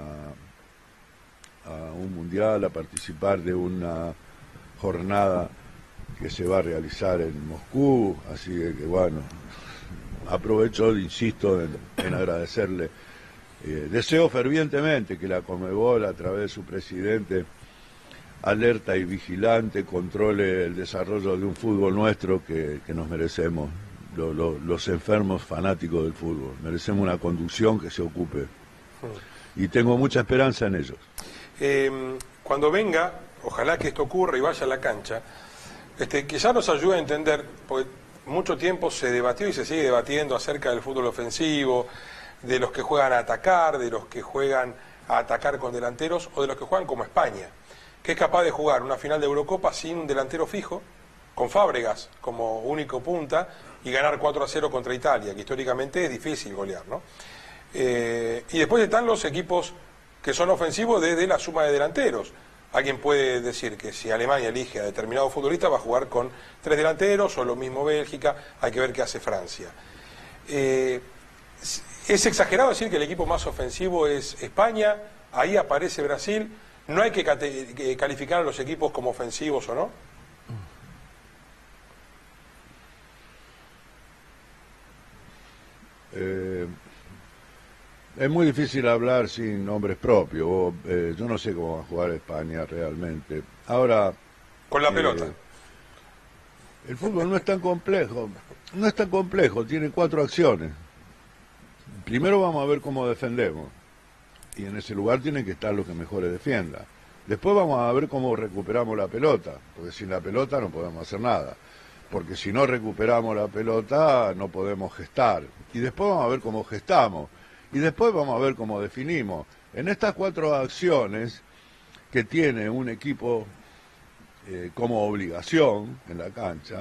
a, a un mundial, a participar de una jornada que se va a realizar en Moscú, así que bueno, aprovecho, insisto en, en agradecerle. Eh, deseo fervientemente que la Conmebol, a través de su presidente, alerta y vigilante, controle el desarrollo de un fútbol nuestro que, que nos merecemos, lo, lo, los enfermos fanáticos del fútbol. Merecemos una conducción que se ocupe. Y tengo mucha esperanza en ellos. Eh, cuando venga, ojalá que esto ocurra y vaya a la cancha, este, que ya nos ayude a entender, porque mucho tiempo se debatió y se sigue debatiendo acerca del fútbol ofensivo, de los que juegan a atacar, de los que juegan a atacar con delanteros o de los que juegan como España, que es capaz de jugar una final de Eurocopa sin un delantero fijo, con Fábregas como único punta y ganar cuatro a cero contra Italia, que históricamente es difícil golear, ¿no? Eh, y después están los equipos que son ofensivos desde la suma de delanteros. Alguien puede decir que si Alemania elige a determinado futbolista va a jugar con tres delanteros, o lo mismo Bélgica, hay que ver qué hace Francia. Eh, es exagerado decir que el equipo más ofensivo es España, ahí aparece Brasil, no hay que, que calificar a los equipos como ofensivos o no. Eh, es muy difícil hablar sin nombres propios. O, eh, yo no sé cómo va a jugar España realmente. Ahora, con la eh, pelota. El fútbol no es tan complejo. No es tan complejo. Tiene cuatro acciones. Primero vamos a ver cómo defendemos. Y en ese lugar tienen que estar los que mejores defiendan. Después vamos a ver cómo recuperamos la pelota. Porque sin la pelota no podemos hacer nada. Porque si no recuperamos la pelota no podemos gestar. Y después vamos a ver cómo gestamos. Y después vamos a ver cómo definimos. En estas cuatro acciones que tiene un equipo eh, como obligación en la cancha,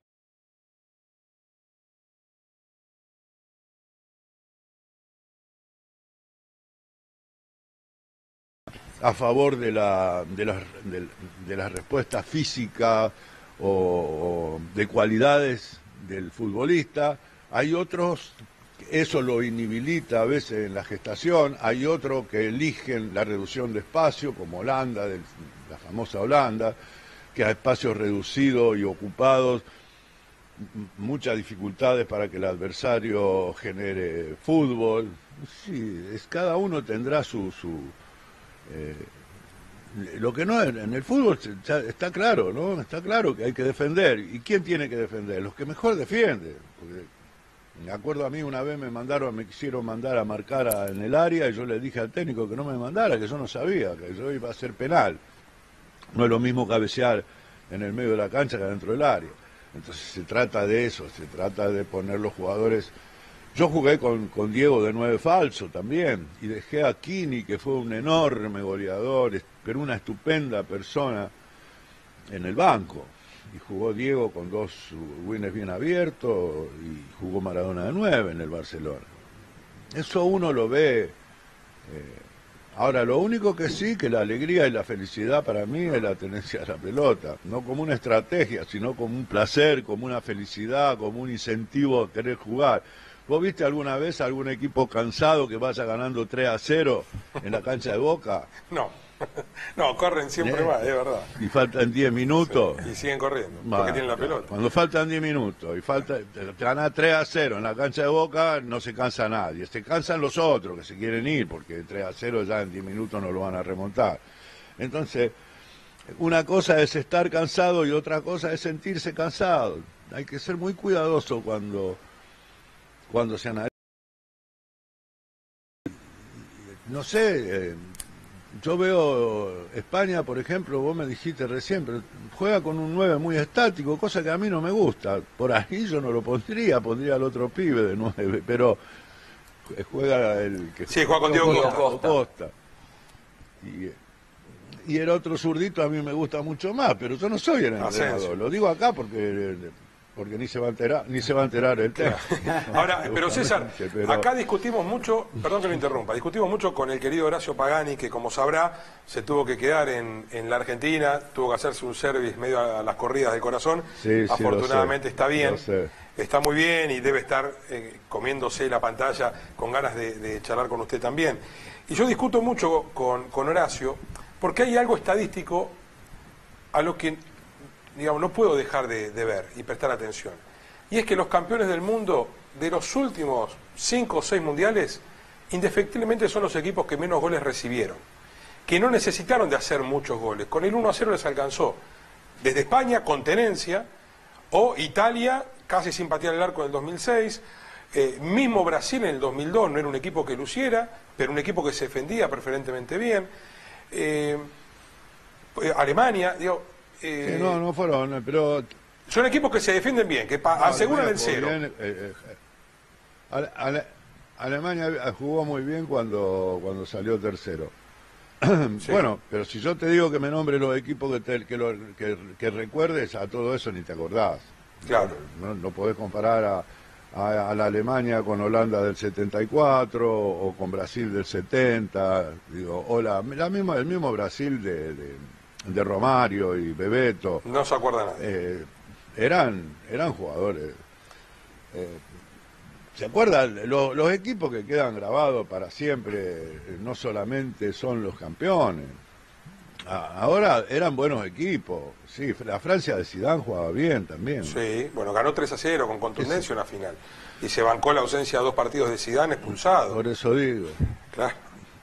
a favor de la, de la, de, de la respuesta física o, o de cualidades del futbolista, hay otros, eso lo inhabilita a veces en la gestación, hay otros que eligen la reducción de espacio, como Holanda, del, la famosa Holanda, que a espacios reducidos y ocupados, muchas dificultades para que el adversario genere fútbol. Sí, es, cada uno tendrá su... su eh, lo que no en el fútbol está claro, ¿no? Está claro que hay que defender. ¿Y quién tiene que defender? Los que mejor defienden. Porque, me acuerdo a mí una vez me mandaron, me quisieron mandar a marcar a, en el área y yo le dije al técnico que no me mandara, que yo no sabía, que yo iba a hacer penal. No es lo mismo cabecear en el medio de la cancha que dentro del área. Entonces se trata de eso, se trata de poner los jugadores. Yo jugué con, con Diego de nueve falso también, y dejé a Kini, que fue un enorme goleador, pero una estupenda persona, en el banco. Y jugó Diego con dos wins bien abiertos, y jugó Maradona de nueve en el Barcelona. Eso uno lo ve. Eh, ahora, lo único que sí, que la alegría y la felicidad para mí es la tenencia de la pelota. No como una estrategia, sino como un placer, como una felicidad, como un incentivo a querer jugar. ¿Vos viste alguna vez algún equipo cansado que vaya ganando tres a cero en la cancha de Boca? No, no, corren siempre ¿Eh? más, es verdad. Y faltan diez minutos. Sí, y siguen corriendo, bueno, porque tienen la pelota. Cuando faltan diez minutos y falta ganar tres a cero en la cancha de Boca, no se cansa nadie. Se cansan los otros que se quieren ir, porque tres a cero ya en diez minutos no lo van a remontar. Entonces, una cosa es estar cansado y otra cosa es sentirse cansado. Hay que ser muy cuidadoso cuando... cuando se analiza. No sé, eh, yo veo España, por ejemplo, vos me dijiste recién, pero juega con un nueve muy estático, cosa que a mí no me gusta. Por ahí yo no lo pondría, pondría al otro pibe de nueve, pero juega el que sí, juega con Diego Costa. Costa. Costa. Y, y el otro zurdito a mí me gusta mucho más, pero yo no soy el entrenador. Lo digo acá porque... porque ni se va a enterar, ni se va a enterar el tema. Ahora, pero César, pero... acá discutimos mucho, perdón que lo interrumpa, discutimos mucho con el querido Horacio Pagani, que como sabrá, se tuvo que quedar en, en la Argentina, tuvo que hacerse un service medio a las corridas del corazón. Sí, afortunadamente sí, está bien, está muy bien y debe estar eh, comiéndose la pantalla con ganas de, de charlar con usted también. Y yo discuto mucho con, con Horacio, porque hay algo estadístico a lo que... digamos, no puedo dejar de, de ver y prestar atención. Y es que los campeones del mundo de los últimos cinco o seis mundiales, indefectiblemente son los equipos que menos goles recibieron, que no necesitaron de hacer muchos goles. Con el uno a cero les alcanzó. Desde España, con tenencia, o Italia, casi sin patear el arco en el dos mil seis, eh, mismo Brasil en el dos mil dos, no era un equipo que luciera, pero un equipo que se defendía preferentemente bien. Eh, Alemania, digo... Eh, sí, no, no fueron, pero... Son equipos que se defienden bien, que pa, no, aseguran el cero. Bien, eh, eh, Ale, Ale, Alemania jugó muy bien cuando, cuando salió tercero. Sí. Bueno, pero si yo te digo que me nombre los equipos que, te, que, lo, que, que recuerdes, a todo eso ni te acordás. Claro. No, no podés comparar a, a, a la Alemania con Holanda del setenta y cuatro o con Brasil del setenta, digo, o la, la misma, el mismo Brasil de, de, de Romario y Bebeto. No se acuerda nadie. Eh, eran, eran jugadores. Eh, ¿Se acuerdan? Los, los equipos que quedan grabados para siempre no solamente son los campeones. A, ahora eran buenos equipos. Sí, la Francia de Zidane jugaba bien también. Sí, bueno, ganó tres a cero con contundencia una final. Y se bancó la ausencia de dos partidos de Zidane expulsado. Por eso digo. Claro.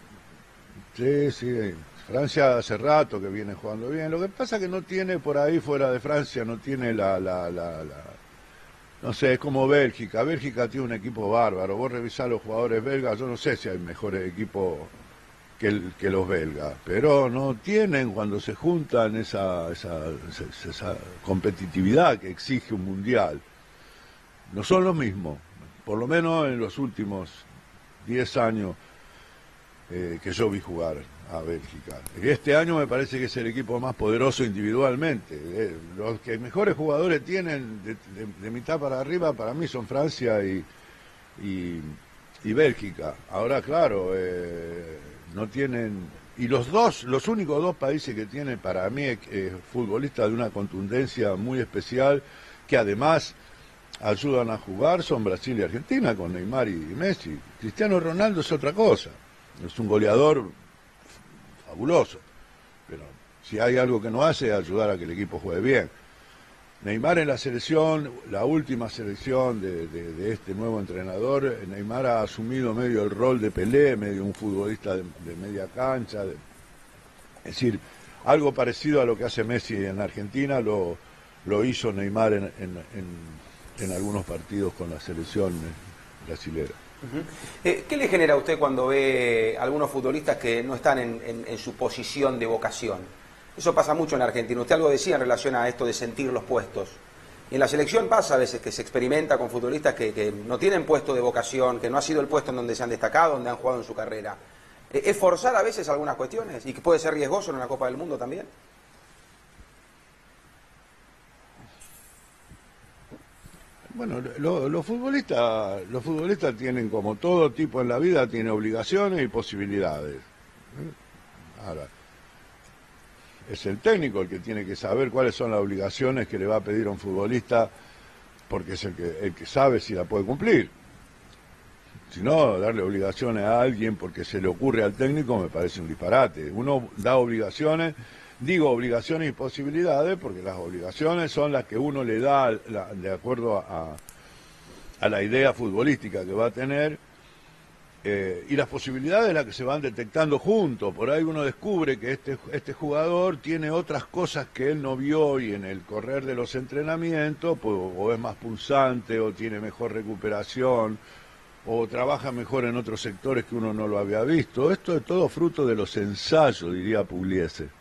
Sí, sí. Francia hace rato que viene jugando bien. Lo que pasa es que no tiene por ahí fuera de Francia, no tiene la... la, la, la no sé, es como Bélgica. Bélgica tiene un equipo bárbaro. Vos revisás los jugadores belgas, yo no sé si hay mejores equipos que, el, que los belgas, pero no tienen cuando se juntan esa, esa, esa, esa competitividad que exige un mundial. No son los mismos, por lo menos en los últimos diez años eh, que yo vi jugar a Bélgica. Este año me parece que es el equipo más poderoso individualmente. Eh, los que mejores jugadores tienen de, de, de mitad para arriba para mí son Francia y, y, y Bélgica. Ahora, claro, eh, no tienen... Y los dos, los únicos dos países que tienen para mí eh, futbolistas de una contundencia muy especial, que además ayudan a jugar, son Brasil y Argentina, con Neymar y Messi. Cristiano Ronaldo es otra cosa. Es un goleador fabuloso, pero si hay algo que no hace es ayudar a que el equipo juegue bien. Neymar en la selección, la última selección de, de, de este nuevo entrenador, Neymar ha asumido medio el rol de Pelé, medio un futbolista de, de media cancha, de, es decir, algo parecido a lo que hace Messi en Argentina, lo, lo hizo Neymar en, en, en, en algunos partidos con la selección brasilera. Uh-huh. eh, ¿Qué le genera a usted cuando ve algunos futbolistas que no están en, en, en su posición de vocación? Eso pasa mucho en Argentina. Usted algo decía en relación a esto de sentir los puestos. Y en la selección pasa a veces que se experimenta con futbolistas que, que no tienen puesto de vocación, que no ha sido el puesto en donde se han destacado, donde han jugado en su carrera. Eh, ¿Es forzar a veces algunas cuestiones y que puede ser riesgoso en una Copa del Mundo también? Bueno, lo, los futbolistas, los futbolistas tienen, como todo tipo en la vida, tienen obligaciones y posibilidades. Ahora, es el técnico el que tiene que saber cuáles son las obligaciones que le va a pedir a un futbolista, porque es el que, el que sabe si la puede cumplir. Si no, darle obligaciones a alguien porque se le ocurre al técnico me parece un disparate. Uno da obligaciones. Digo obligaciones y posibilidades porque las obligaciones son las que uno le da la, de acuerdo a, a la idea futbolística que va a tener, eh, y las posibilidades las que se van detectando juntos. Por ahí uno descubre que este, este jugador tiene otras cosas que él no vio y en el correr de los entrenamientos pues, o es más pulsante o tiene mejor recuperación o trabaja mejor en otros sectores que uno no lo había visto. Esto es todo fruto de los ensayos, diría Pugliese.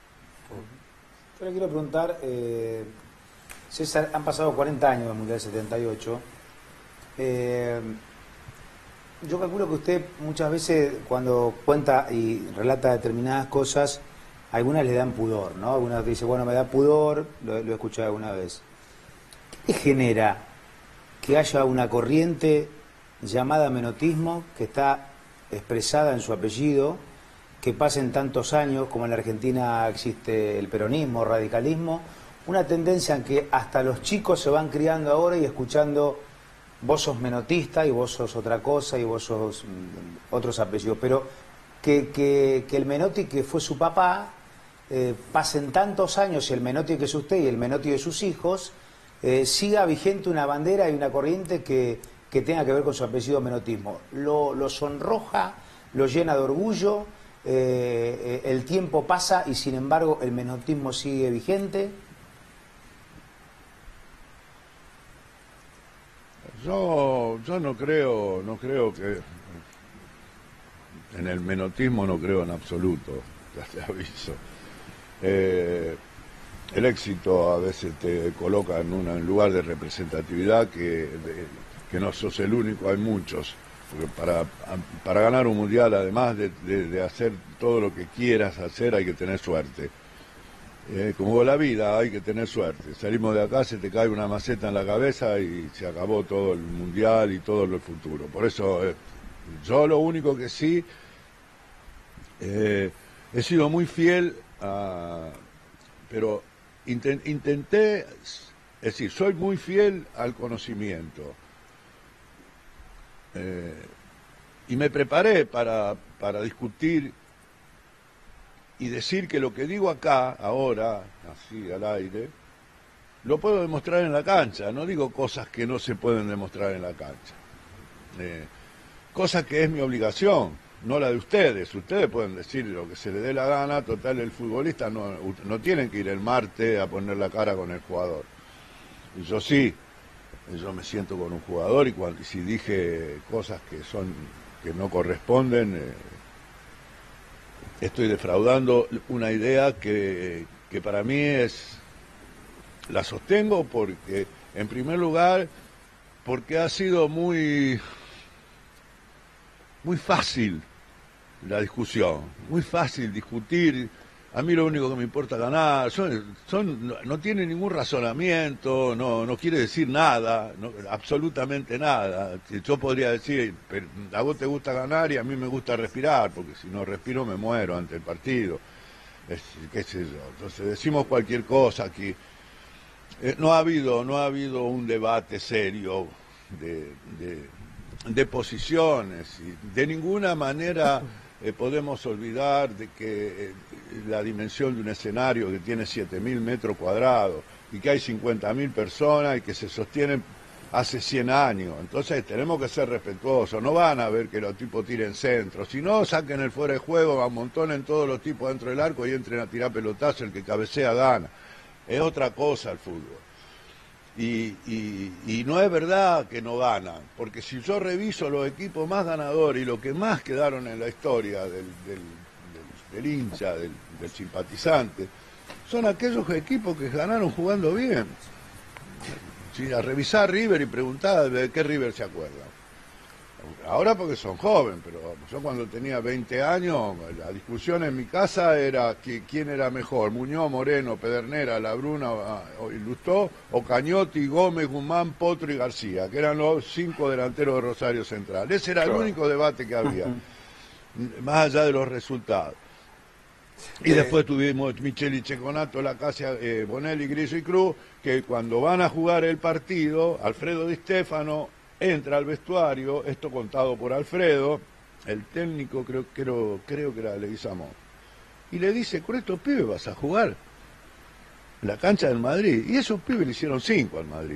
Yo le quiero preguntar, eh, César, han pasado cuarenta años del Mundial setenta y ocho. Eh, yo calculo que usted muchas veces cuando cuenta y relata determinadas cosas, algunas le dan pudor, ¿no? Algunas dice, bueno, me da pudor, lo, lo he escuchado alguna vez. ¿Qué genera que haya una corriente llamada menotismo que está expresada en su apellido, que pasen tantos años, como en la Argentina existe el peronismo, radicalismo, una tendencia en que hasta los chicos se van criando ahora y escuchando vos sos menotista y vos sos otra cosa y vos sos mm, otros apellidos, pero que, que, que el Menotti que fue su papá, eh, pasen tantos años y el Menotti que es usted y el Menotti de sus hijos, eh, siga vigente una bandera y una corriente que, que tenga que ver con su apellido menotismo. Lo, lo sonroja, lo llena de orgullo. Eh, eh, el tiempo pasa y sin embargo el menotismo sigue vigente. Yo, yo no creo, no creo que en el menotismo no creo en absoluto, ya te aviso. Eh, el éxito a veces te coloca en un lugar de representatividad que, de, que no sos el único, hay muchos. porque para, para ganar un mundial, además de, de, de hacer todo lo que quieras hacer, hay que tener suerte. Eh, como la vida, hay que tener suerte. Salimos de acá, se te cae una maceta en la cabeza y se acabó todo el mundial y todo el futuro. Por eso, eh, yo lo único que sí, eh, he sido muy fiel a... Pero intent, intenté, es decir, soy muy fiel al conocimiento. Eh, y me preparé para, para discutir y decir que lo que digo acá, ahora, así al aire, lo puedo demostrar en la cancha. No digo cosas que no se pueden demostrar en la cancha. Eh, cosa que es mi obligación, no la de ustedes. Ustedes pueden decir lo que se les dé la gana, total, el futbolista no, no tienen que ir el martes a poner la cara con el jugador. Y yo sí, yo me siento con un jugador y, cuando, y si dije cosas que, son, que no corresponden... Eh, estoy defraudando una idea que, que para mí es, la sostengo porque, en primer lugar, porque ha sido muy, muy fácil la discusión, muy fácil discutir. A mí lo único que me importa ganar, son, son, no, no tiene ningún razonamiento, no, no quiere decir nada, no, absolutamente nada. Yo podría decir, pero a vos te gusta ganar y a mí me gusta respirar, porque si no respiro me muero ante el partido. Es, qué sé yo. Entonces decimos cualquier cosa aquí. Eh, no ha habido, no ha habido un debate serio de, de, de posiciones, y de ninguna manera eh, podemos olvidar de que eh, la dimensión de un escenario que tiene siete mil metros cuadrados y que hay cincuenta mil personas y que se sostienen hace cien años. Entonces tenemos que ser respetuosos. No van a ver que los tipos tiren centro. Si no, saquen el fuera de juego, amontonen todos los tipos dentro del arco y entren a tirar pelotazo. El que cabecea gana. Es otra cosa el fútbol. Y, y, y no es verdad que no ganan, porque si yo reviso los equipos más ganadores y los que más quedaron en la historia del, del, del, del hincha, del, del simpatizante, son aquellos equipos que ganaron jugando bien. Si a revisar River y preguntar de qué River se acuerdan. Ahora porque son jóvenes, pero yo cuando tenía veinte años, la discusión en mi casa era que, quién era mejor, Muñoz, Moreno, Pedernera, Labruna y Lustó, o Cañotti, Gómez, Guzmán, Potro y García, que eran los cinco delanteros de Rosario Central. Ese era el único debate que había, más allá de los resultados. Y después tuvimos Micheli, Checonato, La Casa, eh, Bonelli, Grillo y Cruz, que cuando van a jugar el partido, Alfredo Di Stéfano entra al vestuario, esto contado por Alfredo, el técnico creo, creo, creo que era Leguizamón, y le dice, con estos pibes vas a jugar en la cancha del Madrid, y esos pibes le hicieron cinco al Madrid.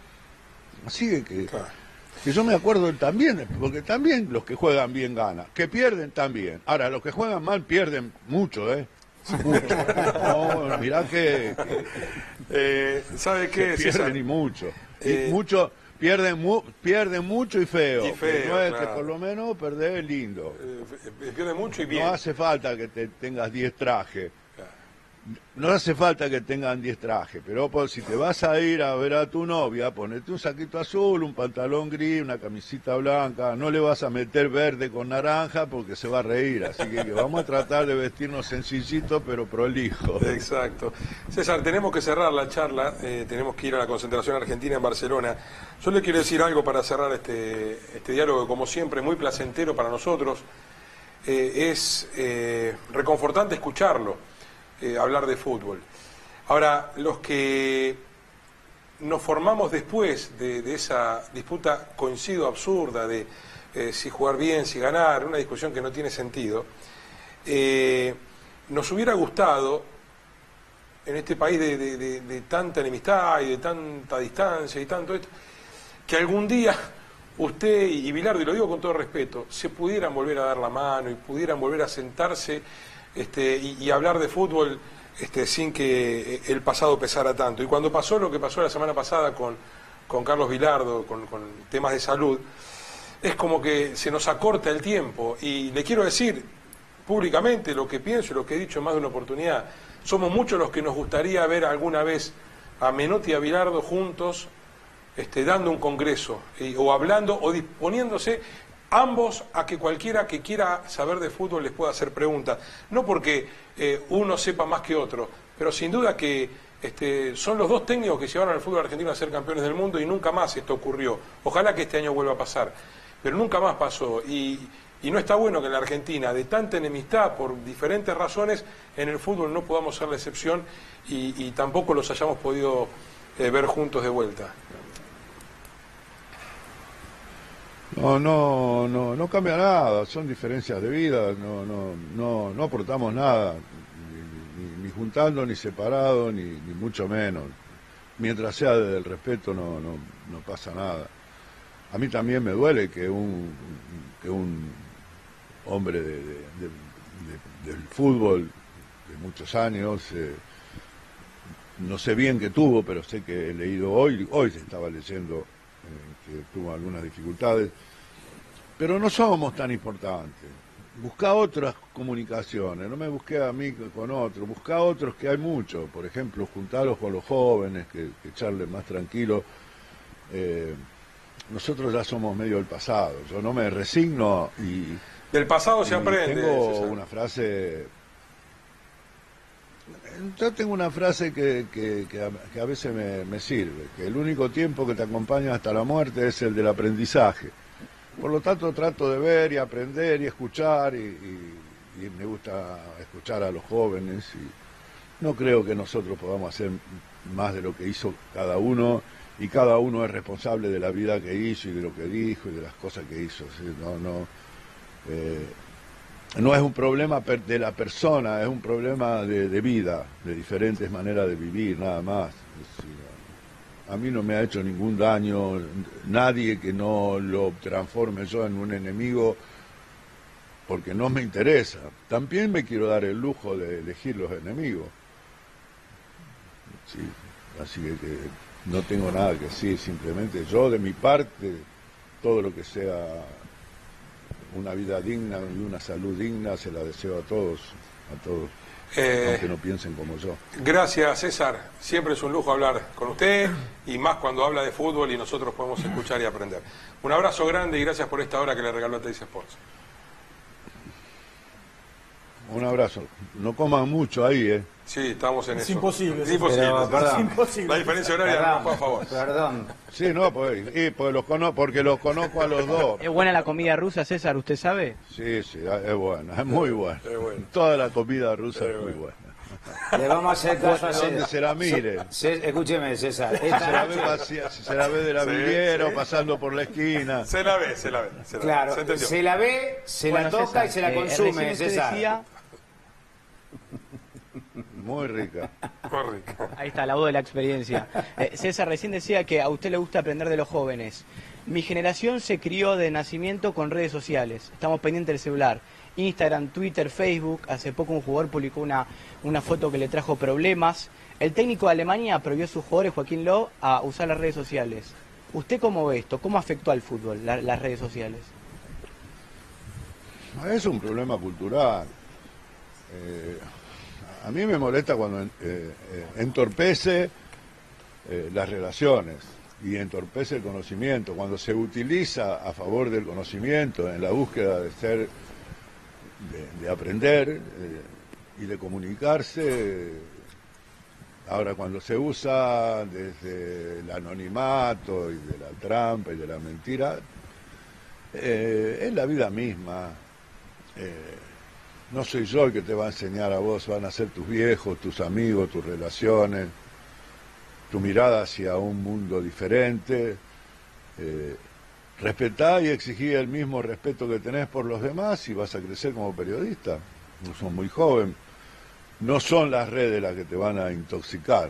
Así que, claro, que yo me acuerdo también, porque también los que juegan bien ganan, que pierden también. Ahora, los que juegan mal pierden mucho, ¿eh? Mucho. No, mirá que, que eh, ¿sabe qué? Que pierden César? y mucho. Eh, y mucho pierden, mu pierden mucho y feo. Y feo, no es claro. que por lo menos perder es lindo. Eh, pierde mucho y bien. No hace falta que te tengas diez trajes. No hace falta que tengan diez trajes, pero pues, si te vas a ir a ver a tu novia, ponete un saquito azul, un pantalón gris, una camisita blanca, no le vas a meter verde con naranja porque se va a reír, así que, que vamos a tratar de vestirnos sencillitos pero prolijos. Exacto. César, tenemos que cerrar la charla, eh, tenemos que ir a la concentración argentina en Barcelona. Yo le quiero decir algo para cerrar este, este diálogo que, como siempre, es muy placentero para nosotros. Eh, es eh, reconfortante escucharlo. Eh, hablar de fútbol. Ahora, los que nos formamos después de, de esa disputa, coincido, absurda, de eh, si jugar bien, si ganar, una discusión que no tiene sentido, eh, nos hubiera gustado, en este país de, de, de, de tanta enemistad y de tanta distancia y tanto esto, que algún día usted y Bilardo, y lo digo con todo respeto, se pudieran volver a dar la mano y pudieran volver a sentarse Este, y, y hablar de fútbol este, sin que el pasado pesara tanto. Y cuando pasó lo que pasó la semana pasada con, con Carlos Bilardo, con, con temas de salud, es como que se nos acorta el tiempo. Y le quiero decir públicamente lo que pienso y lo que he dicho en más de una oportunidad. Somos muchos los que nos gustaría ver alguna vez a Menotti y a Bilardo juntos, este, dando un congreso, y, o hablando, o disponiéndose ambos a que cualquiera que quiera saber de fútbol les pueda hacer preguntas. No porque eh, uno sepa más que otro, pero sin duda que este, son los dos técnicos que llevaron al fútbol argentino a ser campeones del mundo y nunca más esto ocurrió. Ojalá que este año vuelva a pasar, pero nunca más pasó. Y, y no está bueno que en la Argentina, de tanta enemistad por diferentes razones, en el fútbol no podamos ser la excepción y, y tampoco los hayamos podido eh, ver juntos de vuelta. No, no, no, no cambia nada, son diferencias de vida, no, no, no, no aportamos nada, ni, ni, ni juntando, ni separado, ni, ni mucho menos. Mientras sea desde el respeto no, no, no pasa nada. A mí también me duele que un, que un hombre de, de, de, de, del fútbol de muchos años, eh, no sé bien qué tuvo, pero sé que he leído hoy, hoy se estaba leyendo que tuvo algunas dificultades, pero no somos tan importantes. Busca otras comunicaciones, no me busqué a mí con otros, busca otros que hay muchos, por ejemplo, juntarlos con los jóvenes, que, que charlen más tranquilo. Eh, nosotros ya somos medio del pasado, yo no me resigno y... Del pasado se aprende. Tengo César. una frase... Yo tengo una frase que, que, que, a, que a veces me, me sirve, que el único tiempo que te acompaña hasta la muerte es el del aprendizaje. Por lo tanto trato de ver y aprender y escuchar y, y, y me gusta escuchar a los jóvenes y no creo que nosotros podamos hacer más de lo que hizo cada uno y cada uno es responsable de la vida que hizo y de lo que dijo y de las cosas que hizo. ¿Sí? No, no, eh, No es un problema de la persona, es un problema de, de vida, de diferentes maneras de vivir, nada más. A mí no me ha hecho ningún daño nadie que no lo transforme yo en un enemigo porque no me interesa. También me quiero dar el lujo de elegir los enemigos. Sí, así que, que no tengo nada que decir, simplemente yo de mi parte, todo lo que sea una vida digna y una salud digna se la deseo a todos, a todos, eh, aunque no piensen como yo. Gracias, César. Siempre es un lujo hablar con usted y más cuando habla de fútbol y nosotros podemos escuchar y aprender. Un abrazo grande y gracias por esta hora que le regaló a Teis Sports. Un abrazo. No coman mucho ahí, ¿eh? Sí, estamos en es eso. Imposible, es imposible. Pero, perdón, es imposible. La diferencia horaria perdón, no fue a favor. Perdón. Sí, no, pues, y, pues los conozco, porque los conozco a los dos. ¿Es buena la comida rusa, César? ¿Usted sabe? Sí, sí, es buena, es muy buena. Es bueno. Toda la comida rusa Es es muy bueno. buena. Le vamos a hacer caso a Donde César. se la mire. César, escúcheme, César. Si Esta se la ve, noche, vacía, si se la ve de la Sí, Viviera sí. o pasando por la esquina. Se la ve, se la ve. Se la ve. claro, ¿Se entendió? se la ve, se Bueno, la toca César, y se la eh, consume, recién usted César. decía- Muy rica. Correcto. Ahí está, la voz de la experiencia. Eh, César, recién decía que a usted le gusta aprender de los jóvenes. Mi generación se crió de nacimiento con redes sociales. Estamos pendientes del celular. Instagram, Twitter, Facebook. Hace poco un jugador publicó una, una foto que le trajo problemas. El técnico de Alemania prohibió a sus jugadores, Joaquín Löw, a usar las redes sociales. ¿Usted cómo ve esto? ¿Cómo afectó al fútbol la- las redes sociales? Es un problema cultural. Eh, a mí me molesta cuando eh, eh, entorpece eh, las relaciones y entorpece el conocimiento. Cuando se utiliza a favor del conocimiento en la búsqueda de ser, de, de aprender eh, y de comunicarse. Ahora, cuando se usa desde el anonimato y de la trampa y de la mentira, eh, es la vida misma. Eh, no soy yo el que te va a enseñar a vos, van a ser tus viejos, tus amigos, tus relaciones, tu mirada hacia un mundo diferente. Eh, respetá y exigí el mismo respeto que tenés por los demás y vas a crecer como periodista. No sos muy joven. No son las redes las que te van a intoxicar.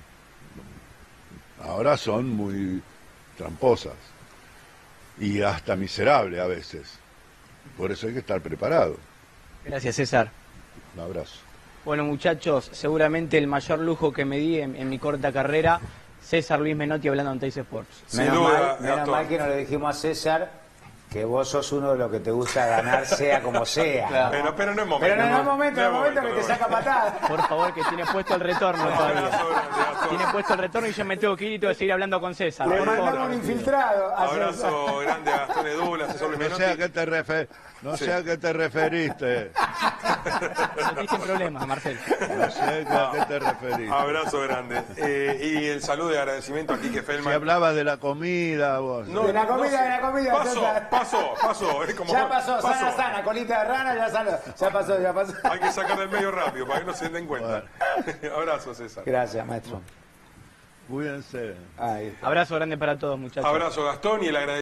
Ahora son muy tramposas y hasta miserables a veces. Por eso hay que estar preparado. Gracias, César. Un abrazo. Bueno, muchachos, seguramente el mayor lujo que me di en, en mi corta carrera, César Luis Menotti hablando en Teis Sports. Sin Menos, duda, mal, menos Gastón. mal que no le dijimos a César que vos sos uno de los que te gusta ganar sea como sea. Claro. Pero, pero no es momento. Pero no es momento, no es momento que te no. saca patada. Por favor, que tiene puesto el retorno Un abrazo todavía. grande, Gastón. Tiene puesto el retorno y yo me tengo que ir y tengo que seguir hablando con César. Le Por mandamos favor. un infiltrado. a César. Abrazo grande a Gastón Edul, asesor de No Menotti. sé a qué te, refer... no Sí. sé a qué te referiste. Metiste en problemas, Marcel. No sé a qué te referiste. Abrazo grande. Eh, y el saludo y agradecimiento a Quique Si Feldman. hablabas de la comida, vos. No, De la comida, sé. de la comida, Pasó, César. pasó, pasó. Es como, Ya pasó, sana, sana, colita de rana, ya salió. Ya pasó, ya pasó. Hay que sacar del medio rápido para que no se den cuenta. Abrazo, César. Gracias, maestro. Cuídense. Ahí está. Abrazo grande para todos, muchachos. Abrazo, Gastón, y el agradecimiento.